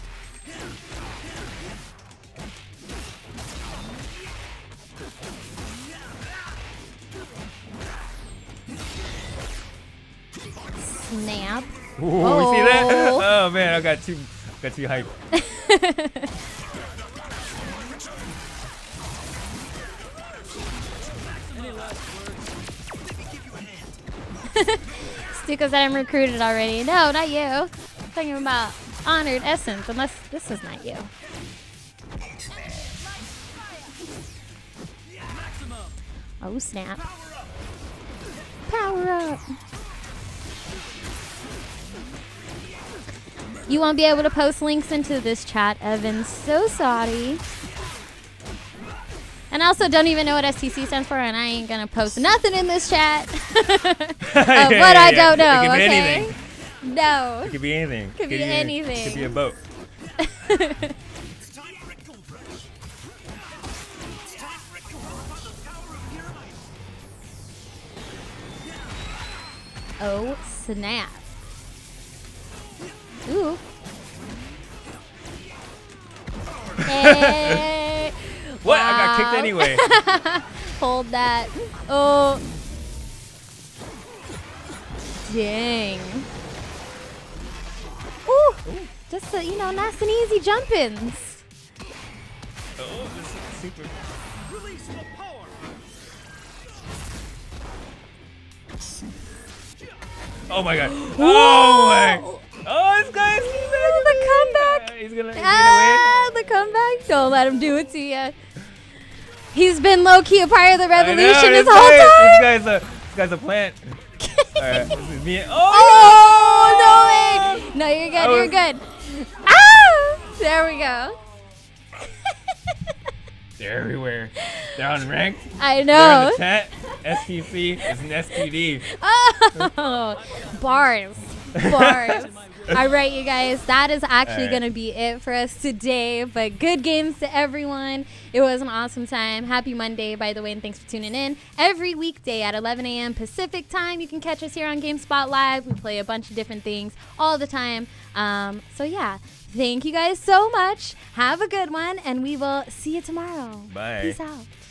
Snap. Ooh, you see that? Oh. Oh man, I got too hyped. Stuco said I'm recruited already. No, not you. I'm talking about Honored Essence, unless this is not you. Oh, snap. Power up. You won't be able to post links into this chat, Evan. So sorry. And I also don't even know what STC stands for, and I ain't gonna post nothing in this chat what I don't know. It could be Okay? anything. No. It could be anything. Could be anything. Could be a boat. It's time for a gold rush. It's time for a gold rush. The power of your might. Oh, snap. Ooh. Hey. What? I got kicked Wow. anyway. Hold that. Oh. Dang. Ooh. Just, nice and easy jump-ins. Oh, this is super. Release the power. Oh my god. Oh my. Oh, this guy's The comeback. He's gonna win. The comeback. Don't let him do it to you. He's been low-key a part of the revolution this whole time. This guy's a plant. Alright, this is me. Oh, no way. No, you're good. You're good. Ah! There we go. They're everywhere. They're unranked. I They're in know. the chat. STC is an STD. Oh, bars. Bars. All right, you guys, that is actually All right. going to be it for us today. But good games to everyone. It was an awesome time. Happy Monday, by the way, and thanks for tuning in. Every weekday at 11 a.m. Pacific time, you can catch us here on GameSpot Live. We play a bunch of different things all the time. So, yeah, thank you guys so much. Have a good one, and we will see you tomorrow. Bye. Peace out.